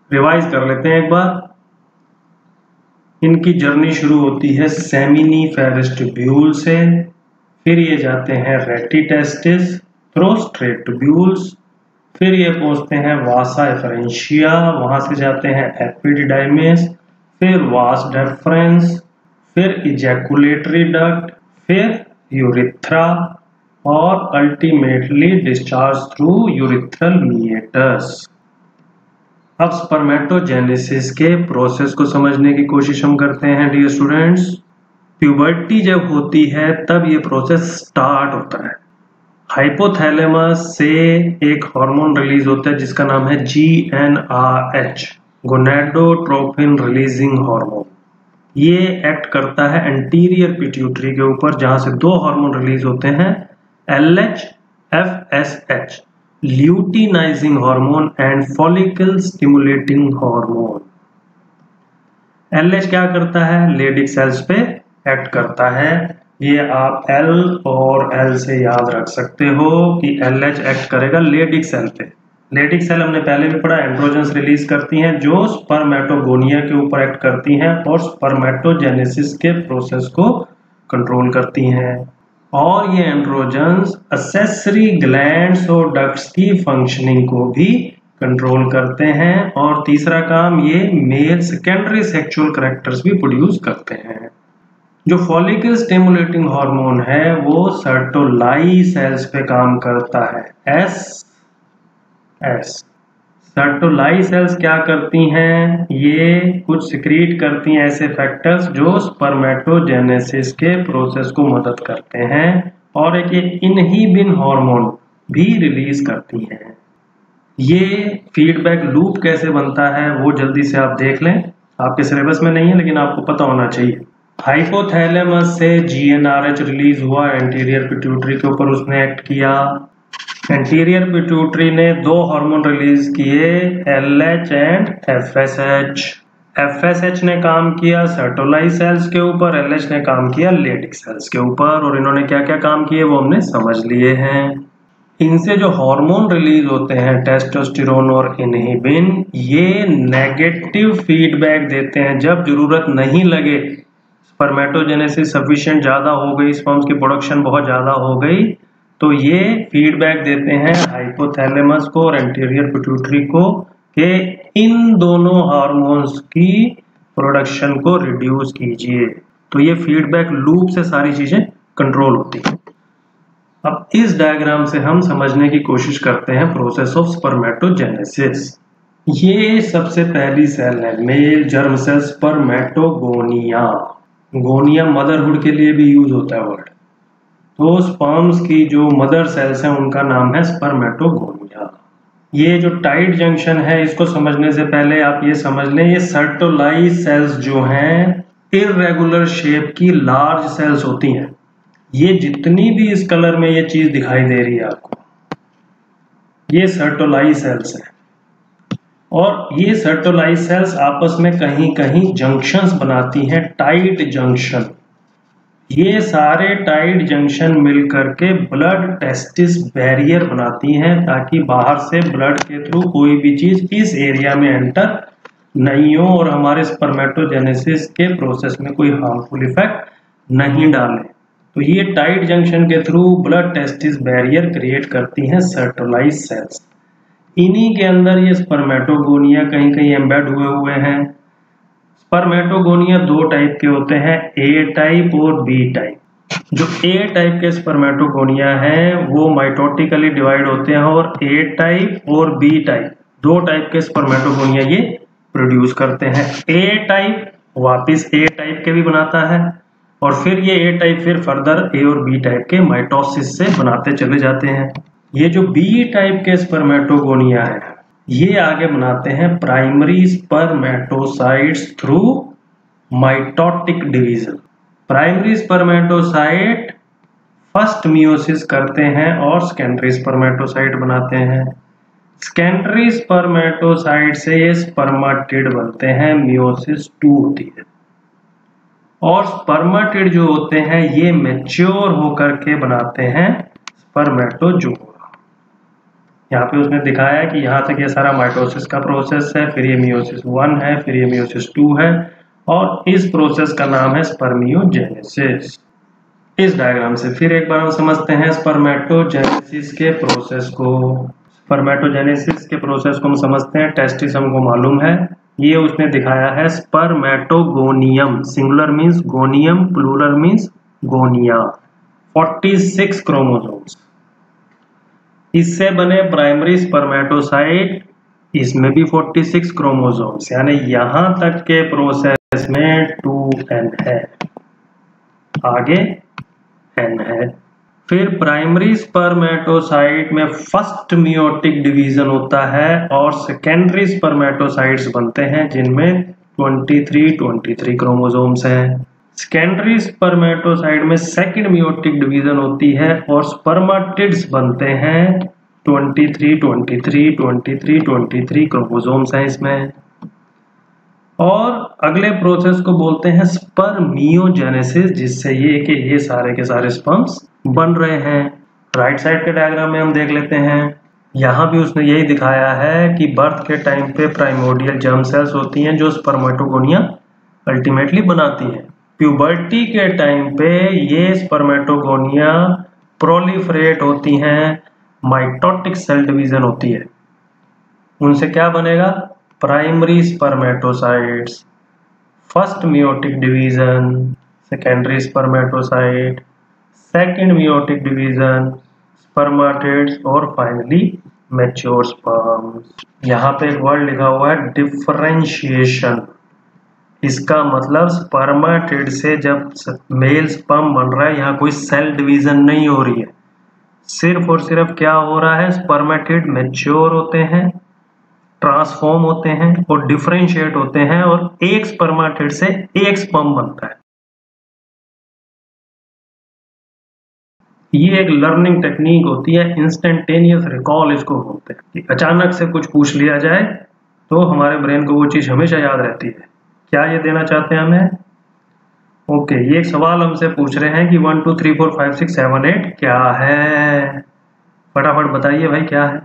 रिवाइज कर लेते हैं एक बार। इनकी जर्नी शुरू होती है सेमिनिफेरस ट्यूब्यूल से, फिर ये जाते हैं रेटिटेस्टिस थ्रू स्ट्रेट ट्यूब्यूल्स, फिर ये पहुंचते हैं वासा एफरेंशिया, वहां से जाते हैं एपिडिडाइमिस, फिर वास डेफरेंस, फिर इजैकुलेटरी डक्ट, फिर यूरिथ्रा और ultimately discharge through urethral meatus. अब स्पर्मेटोजेनेसिस के प्रोसेस को समझने की कोशिश हम करते हैं डियर स्टूडेंट्स। प्यूबर्टी जब होती है तब ये प्रोसेस स्टार्ट होता है। हाइपोथैलेमस से एक हार्मोन रिलीज होता है जिसका नाम है GnRH, गोनेडोट्रोपिन रिलीजिंग हार्मोन। ये एक्ट करता है एंटीरियर पिट्यूटरी के ऊपर, जहां से दो हार्मोन रिलीज होते हैं, LH, FSH, luteinising hormone and follicle stimulating hormone. LH क्या करता है? लेडिक सेल्स पे एक्ट करता है। ये आप L और L से याद रख सकते हो कि LH एक्ट करेगा लेडिक सेल पे। लेडिक सेल हमने पहले भी पढ़ा, एंड्रोजन्स रिलीज करती हैं जो स्पर्मेटोगोनिया के ऊपर एक्ट करती हैं और स्पर्मेटोजेनेसिस के प्रोसेस को कंट्रोल करती हैं। और ये एंड्रोजन्स एक्सेसरी ग्लैंड्स और डक्ट्स की फंक्शनिंग को भी कंट्रोल करते हैं। और तीसरा काम, ये मेल सेकेंडरी सेक्सुअल कैरेक्टर्स भी प्रोड्यूस करते हैं। जो फॉलिकल स्टिमुलेटिंग हार्मोन है वो सर्टोलाई सेल्स पे काम करता है, SS। सर्टोलाई सेल्स क्या करती हैं? ये कुछ सिक्रीट करती हैं ऐसे फैक्टर्स जो स्पर्मेटोजेनेसिस के प्रोसेस को मदद करते हैं, और एक इनहिबिन हार्मोन भी रिलीज करती हैं। ये फीडबैक लूप कैसे बनता है वो जल्दी से आप देख लें, आपके सिलेबस में नहीं है लेकिन आपको पता होना चाहिए। हाइपोथैलेमस से GnRH रिलीज हुआ एंटीरियर पिट्यूटरी के ऊपर, उसने एक्ट किया। एंटीरियर पिट्यूटरी ने दो हार्मोन रिलीज किए, LH एंड FSH। FSH ने काम किया सर्टोलाई सेल्स के ऊपर, LH ने काम किया लेडिक सेल्स के ऊपर। और इन्होंने क्या क्या काम किए वो हमने समझ लिए हैं। इनसे जो हार्मोन रिलीज होते हैं टेस्टोस्टेरोन और इनहिबिन, ये नेगेटिव फीडबैक देते हैं। जब जरूरत नहीं लगे, स्पर्मेटोजेनेसिस सफिशिएंट ज़्यादा हो गई, स्पर्म्स की प्रोडक्शन बहुत ज़्यादा हो गई, तो ये फीडबैक देते हैं हाइपोथैलेमस को और एंटीरियर पिट्यूटरी को कि इन दोनों हार्मोन्स की प्रोडक्शन को रिड्यूस कीजिए। तो ये फीडबैक लूप से सारी चीज़ें कंट्रोल होती हैं। अब इस डायग्राम से हम समझने की कोशिश करते हैं प्रोसेस ऑफ स्पर्मेटोजेनेसिस। ये सबसे पहली सेल है male germ cell spermatogonia. Gonia motherhood के लिए भी यूज होता है वर्ड। तो स्पर्म्स की जो मदर सेल्स हैं उनका नाम है स्पर्मेटोगोनिया। ये जो टाइट जंक्शन है इसको समझने से पहले आप ये समझ लें, ये सर्टोलाई सेल्स जो हैं इर्रेगुलर शेप की लार्ज सेल्स होती हैं। ये जितनी भी इस कलर में ये चीज दिखाई दे रही है आपको, ये सर्टोलाई सेल्स हैं। और ये सर्टोलाई सेल्स आपस में कहीं कहीं जंक्शंस बनाती हैं, टाइट जंक्शन। ये सारे टाइट जंक्शन मिलकर के ब्लड टेस्टिस बैरियर बनाती हैं ताकि बाहर से ब्लड के थ्रू कोई भी चीज इस एरिया में एंटर नहीं हो और हमारे स्पर्मेटोजेनेसिस के प्रोसेस में कोई हार्मफुल इफेक्ट नहीं डाले। तो ये टाइट जंक्शन के through blood testis barrier create करती हैं सर्टोलाई सेल्स। इन्हीं के अंदर ये स्पर्मेटोगोनिया कहीं कहीं एम्बेड हुए हैं। स्पर्मेटोगोनिया दो टाइप के होते हैं, ए टाइप और बी टाइप। जो ए टाइप के स्पर्मेटोगोनिया हैं वो माइटोटिकली डिवाइड होते हैं, और ए टाइप और बी टाइप दो टाइप के स्पर्मेटोगोनिया ये प्रोड्यूस करते हैं। ए टाइप वापिस ए टाइप के भी बनाता है, और फिर ये ए टाइप फिर फर्दर ए और बी टाइप के माइटोसिस से बनाते चले जाते हैं। ये जो बी टाइप के स्पर्मेटोगोनिया है ये आगे बनाते हैं primary spermatocytes through mitotic division. Primary spermatocyte first meiosis करते हैं और सेकेंडरी स्पर्मेटोसाइट बनाते हैं। सेकेंडरी स्पर्मेटोसाइट से ये स्पर्माटिड बनते हैं, मियोसिस 2 होती है। और स्पर्माटिड जो होते हैं ये मैच्योर होकर के बनाते हैं स्पर्मेटोजोआ। यहाँ पे उसने दिखाया है कि यहाँ तक ये सारा माइटोसिस का प्रोसेस है, फिर ये मियोसिस 1 है, फिर ये मियोसिस 2 है, और इस प्रोसेस का नाम है स्पर्मियोजेनेसिस। इस डायग्राम से फिर एक बार हम समझते हैं स्पर्मेटोजेनेसिस के प्रोसेस को। स्पर्मेटोजेनेसिस के प्रोसेस को हम समझते हैं, टेस्टिस हमको मालूम है, ये उसने दिखाया है spermatogonium, singular means gonium, plural means gonia, 46 chromosomes. इससे बने प्राइमरी स्पर्मेटोसाइट, इसमें भी 46 क्रोमोसोम्स, यानी यहां तक के प्रोसेस में 2n है, आगे n है। फिर प्राइमरी स्पर्मेटोसाइट में फर्स्ट मियोटिक डिवीजन होता है और सेकेंडरी स्पर्मेटोसाइट्स बनते हैं जिनमें 23 क्रोमोसोम्स हैं। सेकेंडरी स्पर्मेटोसाइट में सेकंड मियोटिक डिवीजन होती है और स्पर्मेटिड्स बनते हैं 23 क्रोमोसोम्स हैं इसमें। और अगले प्रोसेस को बोलते हैं स्पर्मियोजेनेसिस, जिससे ये सारे के सारे स्पर्म्स बन रहे हैं। राइट साइड के डायग्राम में हम देख लेते हैं, यहाँ भी उसने यही दिखाया है कि बर्थ के टाइम पे प्राइमोर्डियल जर्म सेल्स होती हैं जो स्पर्मेटोगोनिया अल्टीमेटली बनाती हैं। प्यूबर्टी के टाइम पे ये स्पर्मेटोगोनिया प्रोलिफरेट होती हैं, माइटोटिक सेल डिवीजन होती है। उनसे क्या बनेगा? Primary spermatocytes, first meiotic division, secondary spermatocyte, second meiotic division, spermatids और फाइनली मैच्योर स्पर्म्स। यहाँ पे एक वर्ड लिखा हुआ है डिफरेंशिएशन। इसका मतलब स्पर्मेटिड से जब मेल स्पर्म बन रहा है, यहाँ कोई सेल डिवीजन नहीं हो रही है, सिर्फ और सिर्फ क्या हो रहा है, स्पर्मेटिड मैच्योर होते हैं, ट्रांसफॉर्म होते हैं और डिफरेंशिएट होते हैं और एक स्पर्मेटिड से एक स्पर्म बनता है। ये एक लर्निंग टेक्निक होती है, इंस्टेंटेनियस रिकॉल इसको बोलते हैं, कि अचानक से कुछ पूछ लिया जाए तो हमारे ब्रेन को वो चीज हमेशा याद रहती है। क्या ये देना चाहते हैं हमें? ओके, ये एक सवाल हमसे पूछ रहे हैं कि 1 2 3 4 5 6 7 8 क्या है? फटाफट बताइए भाई क्या है?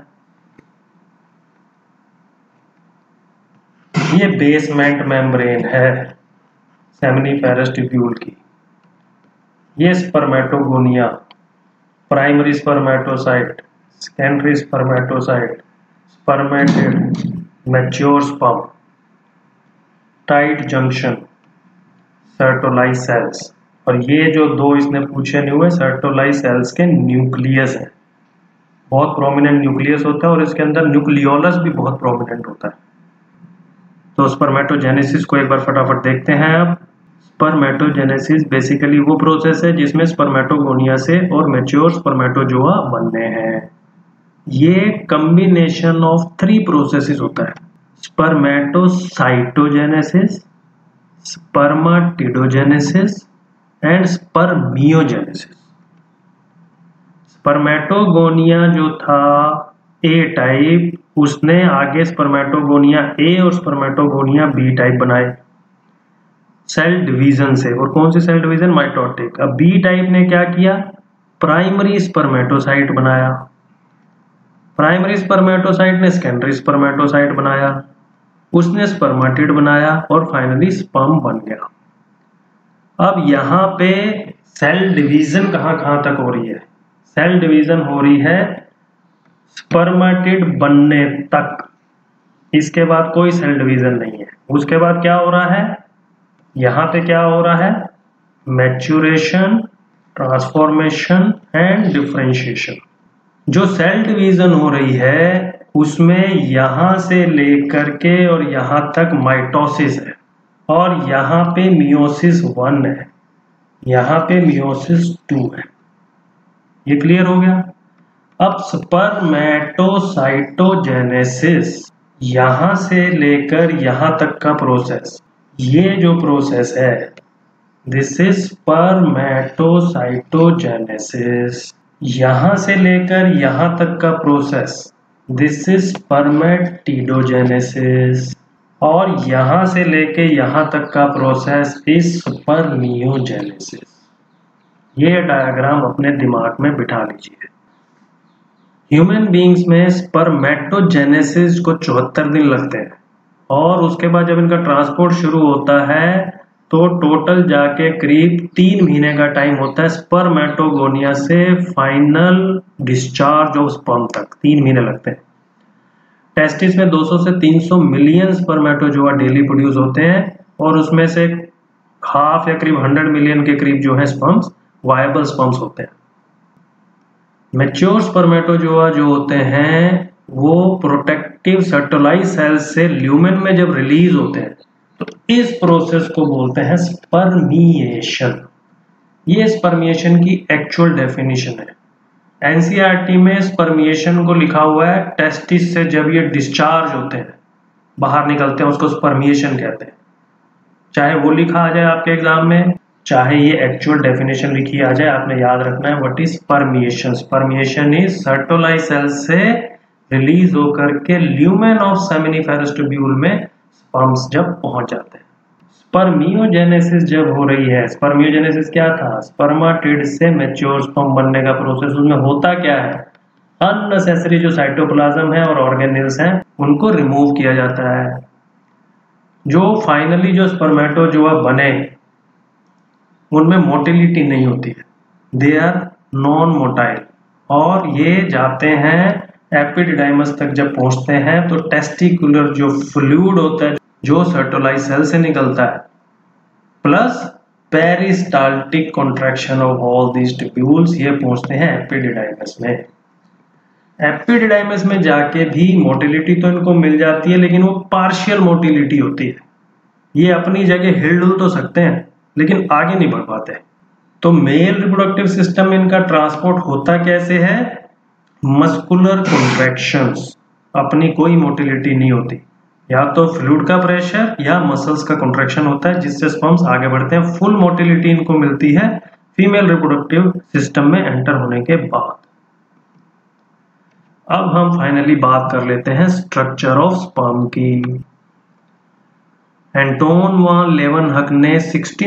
ये बेसमेंट मेम्ब्रेन है सेमिनिफेरस ट्यूब्यूल की। ये spermatogonia, primary spermatocyte, secondary spermatocyte, spermatid, mature sperm, tight junction, Sertoli cells. और ये जो दो इसने पूछे नहीं हुए, सर्टोलाई सेल्स के न्यूक्लियस है, बहुत प्रोमिनेंट न्यूक्लियस होता है और इसके अंदर न्यूक्लियोलस भी बहुत प्रोमिनेंट होता है। तो स्पर्मेटोजेनेसिस को एक बार फटाफट देखते हैं। अब स्पर्मेटोजेनेसिस बेसिकली वो प्रोसेस है जिसमें स्पर्मेटोगोनिया से और मैच्योर स्पर्मेटोजोआ बनने हैं। ये कॉम्बिनेशन ऑफ 3 प्रोसेसेस होता है, spermatocytogenesis, spermatidogenesis and spermiogenesis. Spermatogonia जो था ए टाइप, उसने आगे स्पर्मेटोगोनिया ए और स्पर्मेटोगोनिया बी टाइप बनाए सेल डिवीजन से। और कौन सी सेल डिवीजन? माइटोटिक। अब बी टाइप ने क्या किया? प्राइमरी स्पर्मेटोसाइट बनाया। प्राइमरी स्पर्मेटोसाइट ने सेकेंडरी स्पर्मेटोसाइट बनाया, उसने स्पर्मेटिड बनाया और फाइनली स्पर्म बन गया। अब यहाँ पे सेल डिवीजन कहाँ कहाँ तक हो रही है? सेल डिवीजन हो रही है स्पर्मेटिड बनने तक, इसके बाद कोई सेल डिवीजन नहीं है। उसके बाद क्या हो रहा है? यहाँ पे क्या हो रहा है? Maturation, transformation and differentiation. जो सेल डिवीजन हो रही है उसमें यहां से लेकर के और यहां तक माइटोसिस है, और यहाँ पे मियोसिस 1 है, यहाँ पे मियोसिस 2 है। ये क्लियर हो गया? अब स्पर्मेटोसाइटोजेनेसिस, यहां से लेकर यहां तक का प्रोसेस, ये जो प्रोसेस है दिस इज स्पर्मेटोसाइटोजेनेसिस। यहां से लेकर यहां तक का प्रोसेस दिस इज स्पर्मेटिडोजेनेसिस। और यहां से लेके यहां तक का प्रोसेस इज स्पर्मियोजेनेसिस। ये डायग्राम अपने दिमाग में बिठा लीजिए। ह्यूमन बींग्स में स्पर्मेटोजेनेसिस को 74 दिन लगते हैं और उसके बाद जब इनका ट्रांसपोर्ट शुरू होता है तो टोटल जाके करीब 3 महीने का टाइम होता है स्पर्मेटोगोनिया से फाइनल डिस्चार्ज ऑफ स्पर्म तक 3 महीने लगते हैं। टेस्टिस में 200 से 300 मिलियन स्पर्मेटोजोआ डेली प्रोड्यूस होते हैं और उसमें से हाफ या करीब 100 मिलियन के करीब जो है स्पर्म्स वायबल स्पर्म्स होते हैं। मैच्योर स्पर्मेटोजोआ जो होते हैं वो प्रोटेक्टिव सर्टोलाइज सेल से ल्यूमेन में जब रिलीज होते हैं तो इस प्रोसेस को बोलते हैं स्पर्मिएशन। ये स्पर्मिएशन की एक्चुअल डेफिनेशन है। एनसीईआरटी में स्पर्मिएशन को लिखा हुआ है टेस्टिस से जब ये डिस्चार्ज होते हैं बाहर निकलते हैं उसको स्पर्मिएशन कहते हैं। चाहे वो लिखा आ जाए आपके एग्जाम में, चाहे ये एक्चुअल डेफिनेशन लिखी आ जाए, आपने याद रखना है what is spermiation. Spermiation is Sertoli's cell से रिलीज होकर के ल्यूमेन ऑफ सेमिनिफेरस ट्यूब्यूल में स्पर्म्स जब पहुंच जाते हैं। स्पर्मियोजेनेसिस जब हो रही है, स्पर्मियोजेनेसिस क्या था? स्पर्माटिड से मैच्योर स्पर्म बनने का प्रोसेस। उसमें होता क्या है? अननेसेसरी जो साइटोप्लाज्म है और ऑर्गेनेल्स हैं उनको रिमूव किया जाता है। जो फाइनली जो स्पर्मेटोजोआ बने उनमें मोटिलिटी नहीं होती है, दे आर नॉन मोटाइल और ये जाते हैं एपिडिडाइमस तक। जब पहुंचते हैं तो टेस्टिकुलर जो फ्लूइड होता है जो सर्टोलाइज सेल से निकलता है plus peristaltic contraction of all these tubules ये पहुंचते हैं एपिडिडाइमस में। एपिडिडाइमस में जाके भी मोटिलिटी तो इनको मिल जाती है लेकिन वो पार्शियल मोटिलिटी होती है। ये अपनी जगह हिल-डुल तो सकते हैं लेकिन आगे नहीं बढ़ पाते। तो मेल रिप्रोडक्टिव सिस्टम में इनका ट्रांसपोर्ट होता कैसे है? Muscular contractions. अपनी कोई मोटिलिटी नहीं होती, या तो फ्लूइड का प्रेशर या मसल्स का कॉन्ट्रैक्शन होता है जिससे स्पर्म्स आगे बढ़ते हैं। फुल मोटिलिटी इनको मिलती है फीमेल रिप्रोडक्टिव सिस्टम में एंटर होने के बाद। अब हम फाइनली बात कर लेते हैं स्ट्रक्चर ऑफ स्पर्म की। एंटोन वान लेवनहक ने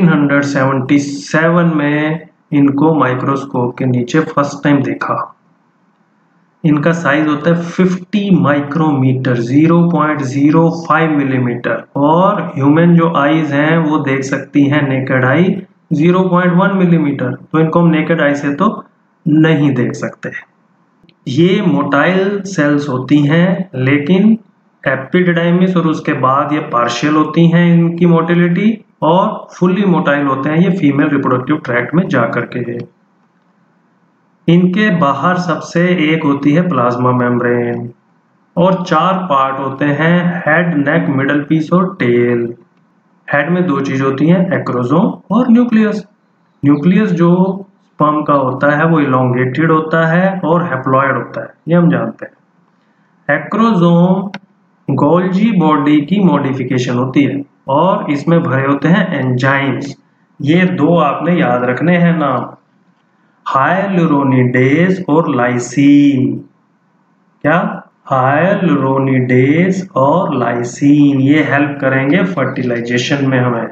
1677 में इनको माइक्रोस्कोप के नीचे फर्स्ट टाइम देखा। इनका साइज होता है 50 माइक्रोमीटर 0.05 मिलीमीटर और ह्यूमन जो आईज हैं वो देख सकती हैं नेकेड आई 0.1 मिलीमीटर। तो इनको हम नेकेड आई से तो नहीं देख सकते। ये मोटाइल सेल्स होती हैं लेकिन एपिडिडाइमिस और उसके बाद ये पार्शियल होती हैं इनकी मोटिलिटी और फुल्ली मोटाइल होते हैं ये फीमेल रिप्रोडक्टिव ट्रैक्ट में जाकर के। इनके बाहर सबसे एक होती है प्लाज्मा मेम्ब्रेन और 4 पार्ट होते हैं हेड, नेक, मिडल पीस और टेल। हेड में 2 चीज होती हैं एक्रोसोम और न्यूक्लियस। न्यूक्लियस जो स्पर्म का होता है वो इलोंगेटेड होता है और हैप्लॉइड होता है, ये हम जानते हैं। एक्रोसोम गोल्जी बॉडी की मॉडिफिकेशन होती है और इसमें भरे होते हैं एंजाइम्स। ये 2 आपने याद रखने हैं नाम, हाइलुरोनिडेज और लाइसीन। क्या? हाइलुरोनिडेज और लाइसीन ये हेल्प करेंगे फर्टिलाइजेशन में हमें।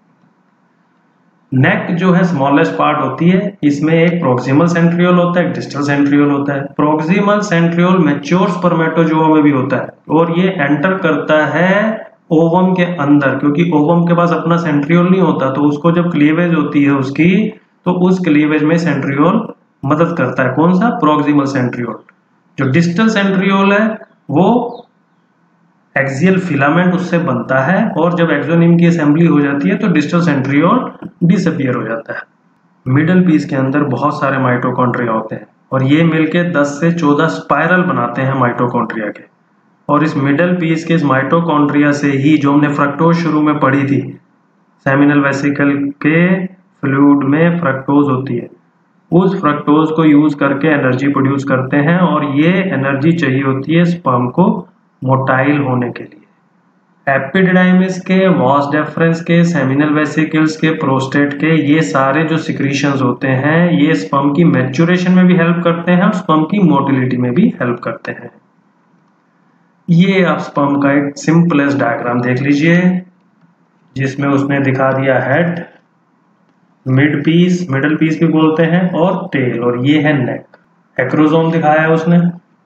नेक जो है स्मॉलेस्ट पार्ट होती है, इसमें एक प्रोक्सिमल सेंट्रियोल होता है, एक डिस्टल सेंट्रियोल होता है। प्रोक्सिमल सेंट्रियोल मैच्योर स्पर्मेटोजोआ में भी होता है और ये एंटर करता है ओवम के अंदर, क्योंकि ओवम के पास अपना सेंट्रियोल नहीं होता तो उसको जब क्लीवेज होती है उसकी तो उस क्लीवेज में सेंट्रियोल मदद करता है। कौन सा? Proximal centriole. जो डिस्टल सेंट्रियोल है वो एक्सियल फिलामेंट उससे बनता है और जब एक्सोनिम की असेंबली हो जाती है तो डिस्टल सेंट्रियोल डिसअपीयर हो जाता है। मिडल पीस के अंदर बहुत सारे माइटोकॉन्ड्रिया होते हैं और ये मिलके 10 से 14 स्पाइरल बनाते हैं माइटोकॉन्ड्रिया के। और इस मिडल पीस के इस माइटोकॉन्ड्रिया से ही जो हमने फ्रक्टोज शुरू में पढ़ी थी, सेमिनल वेसिकल के फ्लूइड में फ्रक्टोज होती है, उस फ्रक्टोज को यूज करके एनर्जी प्रोड्यूस करते हैं और ये एनर्जी चाहिए होती है स्पर्म को मोटाइल होने के लिए। एपिडिडाइमिस के, वास डेफरेंस के, सेमिनल वेसिकल्स के, प्रोस्टेट के, ये सारे जो सिक्रीशंस होते हैं ये स्पर्म की मैच्योरेशन में भी हेल्प करते हैं और स्पर्म की मोटिलिटी में भी हेल्प करते हैं। ये आप स्पर्म का एक सिंपलेस्ट डायग्राम देख लीजिए जिसमें उसने दिखा दिया head, mid piece, middle piece भी बोलते हैं, और टेल, और ये है नेक। एक्रोसोम दिखाया है उसने,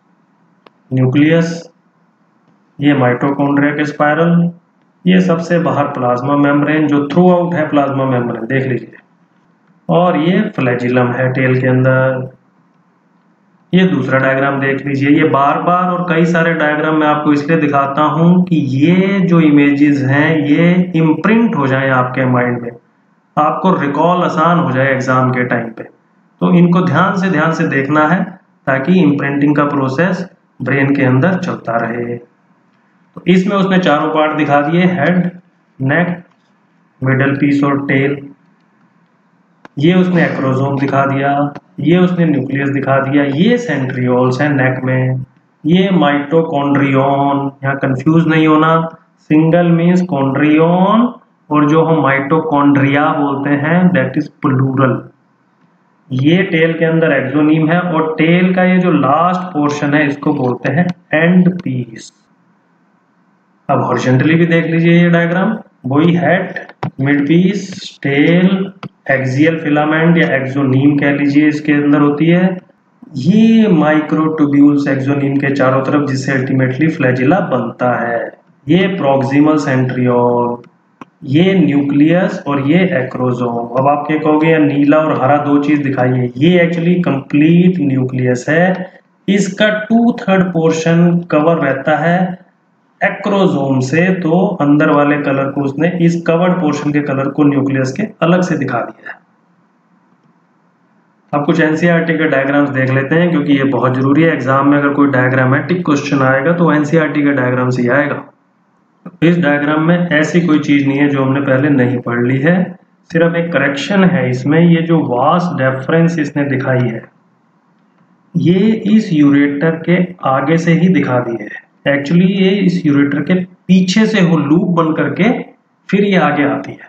न्यूक्लियस, ये माइटोकॉन्ड्रिया के स्पाइरल, ये सबसे बाहर प्लाज्मा मेम्ब्रेन जो थ्रू आउट है प्लाज्मा मेम्ब्रेन देख लीजिए, और ये फ्लैजिलम है टेल के अंदर। ये दूसरा डायग्राम देख लीजिए। ये बार बार और कई सारे डायग्राम मैं आपको इसलिए दिखाता हूं कि ये जो इमेजेस हैं ये इम्प्रिंट हो जाए आपके माइंड में, आपको रिकॉल आसान हो जाए एग्जाम के टाइम पे। तो इनको ध्यान से देखना है ताकि इम्प्रिंटिंग का प्रोसेस ब्रेन के अंदर चलता रहे। तो इसमें उसने चारों पार्ट दिखा दिए, हेड, नेक, मिडल पीस और टेल। ये उसने एक्रोसोम दिखा दिया, ये उसने न्यूक्लियस दिखा दिया, ये सेंट्रियोल्स हैं नेक में, ये माइटोकॉन्ड्रियन, यहाँ कंफ्यूज नहीं होना, सिंगल मीन्स कॉन्ड्रियन और जो हम माइटोकॉन्ड्रिया बोलते हैं दैट इज प्लूरल। ये टेल के अंदर एक्सोनीम है और टेल का ये जो लास्ट पोर्शन है इसको बोलते हैं एंड पीस। अब हॉरिजॉन्टली भी देख लीजिए ये डायग्राम, वही head, mid piece, tail, axial filament या एक्सोनीम कह लीजिए इसके अंदर होती है, ये माइक्रोट्यूब्यूल्स एक्सोनीम के चारों तरफ जिससे अल्टीमेटली फ्लैजिला बनता है, ये प्रॉक्सिमल सेंट्रियोल, ये न्यूक्लियस और ये एक्रोसोम। अब आप क्या कहोगे यार नीला और हरा दो चीज दिखाई है, ये एक्चुअली कंप्लीट न्यूक्लियस है, इसका 2/3 पोर्शन कवर रहता है एक्रोसोम से, तो अंदर वाले कलर को उसने इस कवर्ड पोर्शन के कलर को न्यूक्लियस के अलग से दिखा दिया है। अब कुछ एनसीईआरटी के डायग्राम्स देख लेते हैं क्योंकि ये बहुत जरूरी है। एग्जाम में अगर कोई डायग्रामेटिक क्वेश्चन आएगा तो एनसीईआरटी के डायग्राम से ही आएगा। इस डायग्राम में ऐसी कोई चीज नहीं है जो हमने पहले नहीं पढ़ ली है, सिर्फ एक करेक्शन है इसमें। ये जो वास डिफरेंस इसने दिखाई है ये इस यूरेटर के आगे से ही दिखा दी है, एक्चुअली ये इस यूरेटर के पीछे से हो लूप बन करके फिर ये आगे आती है।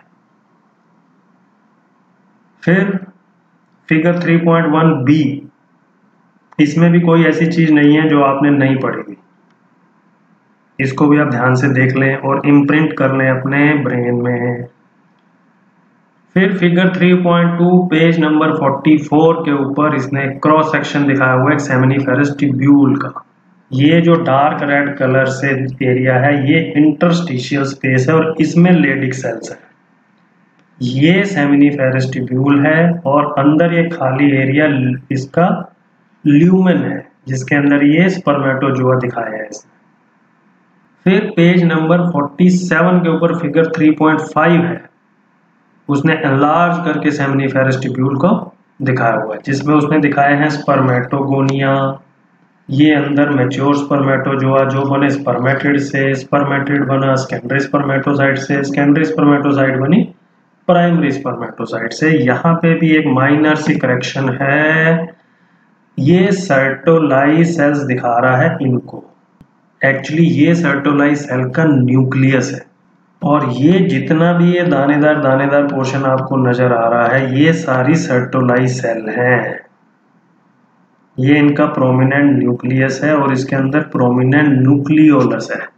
फिर फिगर 3.1b, इसमें भी कोई ऐसी चीज नहीं है जो आपने नहीं पढ़ी हुई, इसको भी आप ध्यान से देख लें और इम्प्रिंट कर लें अपने ब्रेन में। फिर फिगर 3.2 पेज नंबर 44 के ऊपर इसने क्रॉस सेक्शन दिखाया हुआ है सेमिनिफेरस ट्यूब्यूल का। ये जो डार्क रेड कलर से एरिया है ये इंटरस्टिशियल स्पेस है और इसमें लेडिक सेल्स है। ये सेमिनिफेरस ट्यूब्यूल है और अंदर ये खाली एरिया इसका ल्यूमेन है जिसके अंदर ये स्पर्मेटोजोआ दिखाया है इसने। फिर पेज नंबर 47 के ऊपर फिगर 3.5 है, उसने एनलार्ज करके सेमिनिफेरस ट्यूब्यूल को दिखाया हुआ है जिसमें उसने दिखाए हैं स्पर्मेटोगोनिया, ये अंदर मैच्योर स्पर्मेटोजोआ जो बने स्पर्मेटिड से, स्पर्मेटिड बना सेकेंडरी स्पर्मेटोसाइट से, सेकेंडरी स्पर्मेटोसाइट बनी प्राइमरी स्पर्मेटोसाइट से। यहाँ पे भी एक माइनर सी करेक्शन है, ये सर्टोलाई सेल्स दिखा रहा है इनको, एक्चुअली ये सर्टोलाई सेल का न्यूक्लियस है और ये जितना भी ये दानेदार पोर्शन आपको नजर आ रहा है ये सारी सर्टोलाई सेल हैं। ये इनका प्रोमिनेंट न्यूक्लियस है और इसके अंदर प्रोमिनेंट न्यूक्लियोलस है।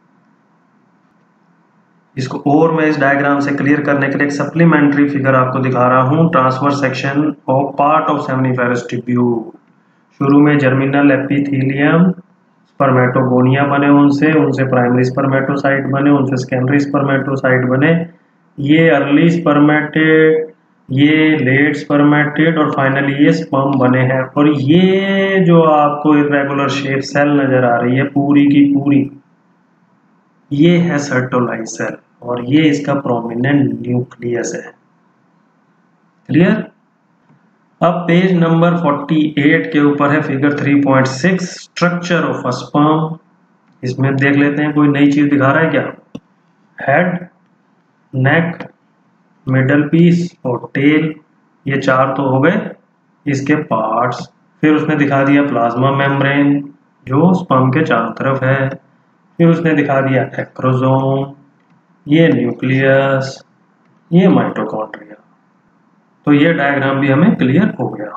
इसको और मैं इस डायग्राम से क्लियर करने के लिए एक सप्लीमेंट्री फिगर आपको दिखा रहा हूं, transfer section of part of seminiferous tubule. शुरू में जर्मिनल एपिथेलियम स्पर्मेटोगोनिया बने, उनसे प्राइमरी स्पर्मेटोसाइट बने, उनसे सेकेंडरी स्पर्मेटोसाइट बने, ये अर्ली स्पर्मेटिड, ये लेट स्पर्मेटिड और फाइनली ये स्पर्म बने हैं। और ये जो आपको इरेगुलर शेप सेल नजर आ रही है पूरी की पूरी, ये है सर्टोलाई सेल और ये इसका प्रोमिनेंट न्यूक्लियस है। क्लियर? अब पेज नंबर 48 के ऊपर है figure 3.6 structure of a sperm. इसमें देख लेते हैं कोई नई चीज दिखा रहा है क्या। हेड, नेक, मिडल पीस और टेल, ये चार तो हो गए इसके पार्ट्स। फिर उसने दिखा दिया प्लाज्मा मेम्ब्रेन जो स्पर्म के चारों तरफ है, फिर उसने दिखा दिया एक्रोसोम, ये न्यूक्लियस, ये माइटोकॉन्ड्रिया। तो ये डायग्राम भी हमें क्लियर हो गया।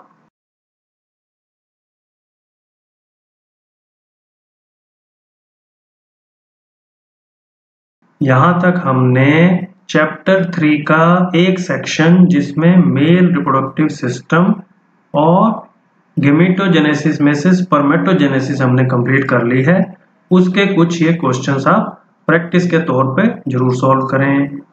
यहां तक हमने चैप्टर 3 का एक सेक्शन जिसमें मेल रिप्रोडक्टिव सिस्टम और गेमेटोजेनेसिस में से स्पर्मेटोजेनेसिस हमने कंप्लीट कर ली है। उसके कुछ ये क्वेश्चंस आप प्रैक्टिस के तौर पे जरूर सॉल्व करें।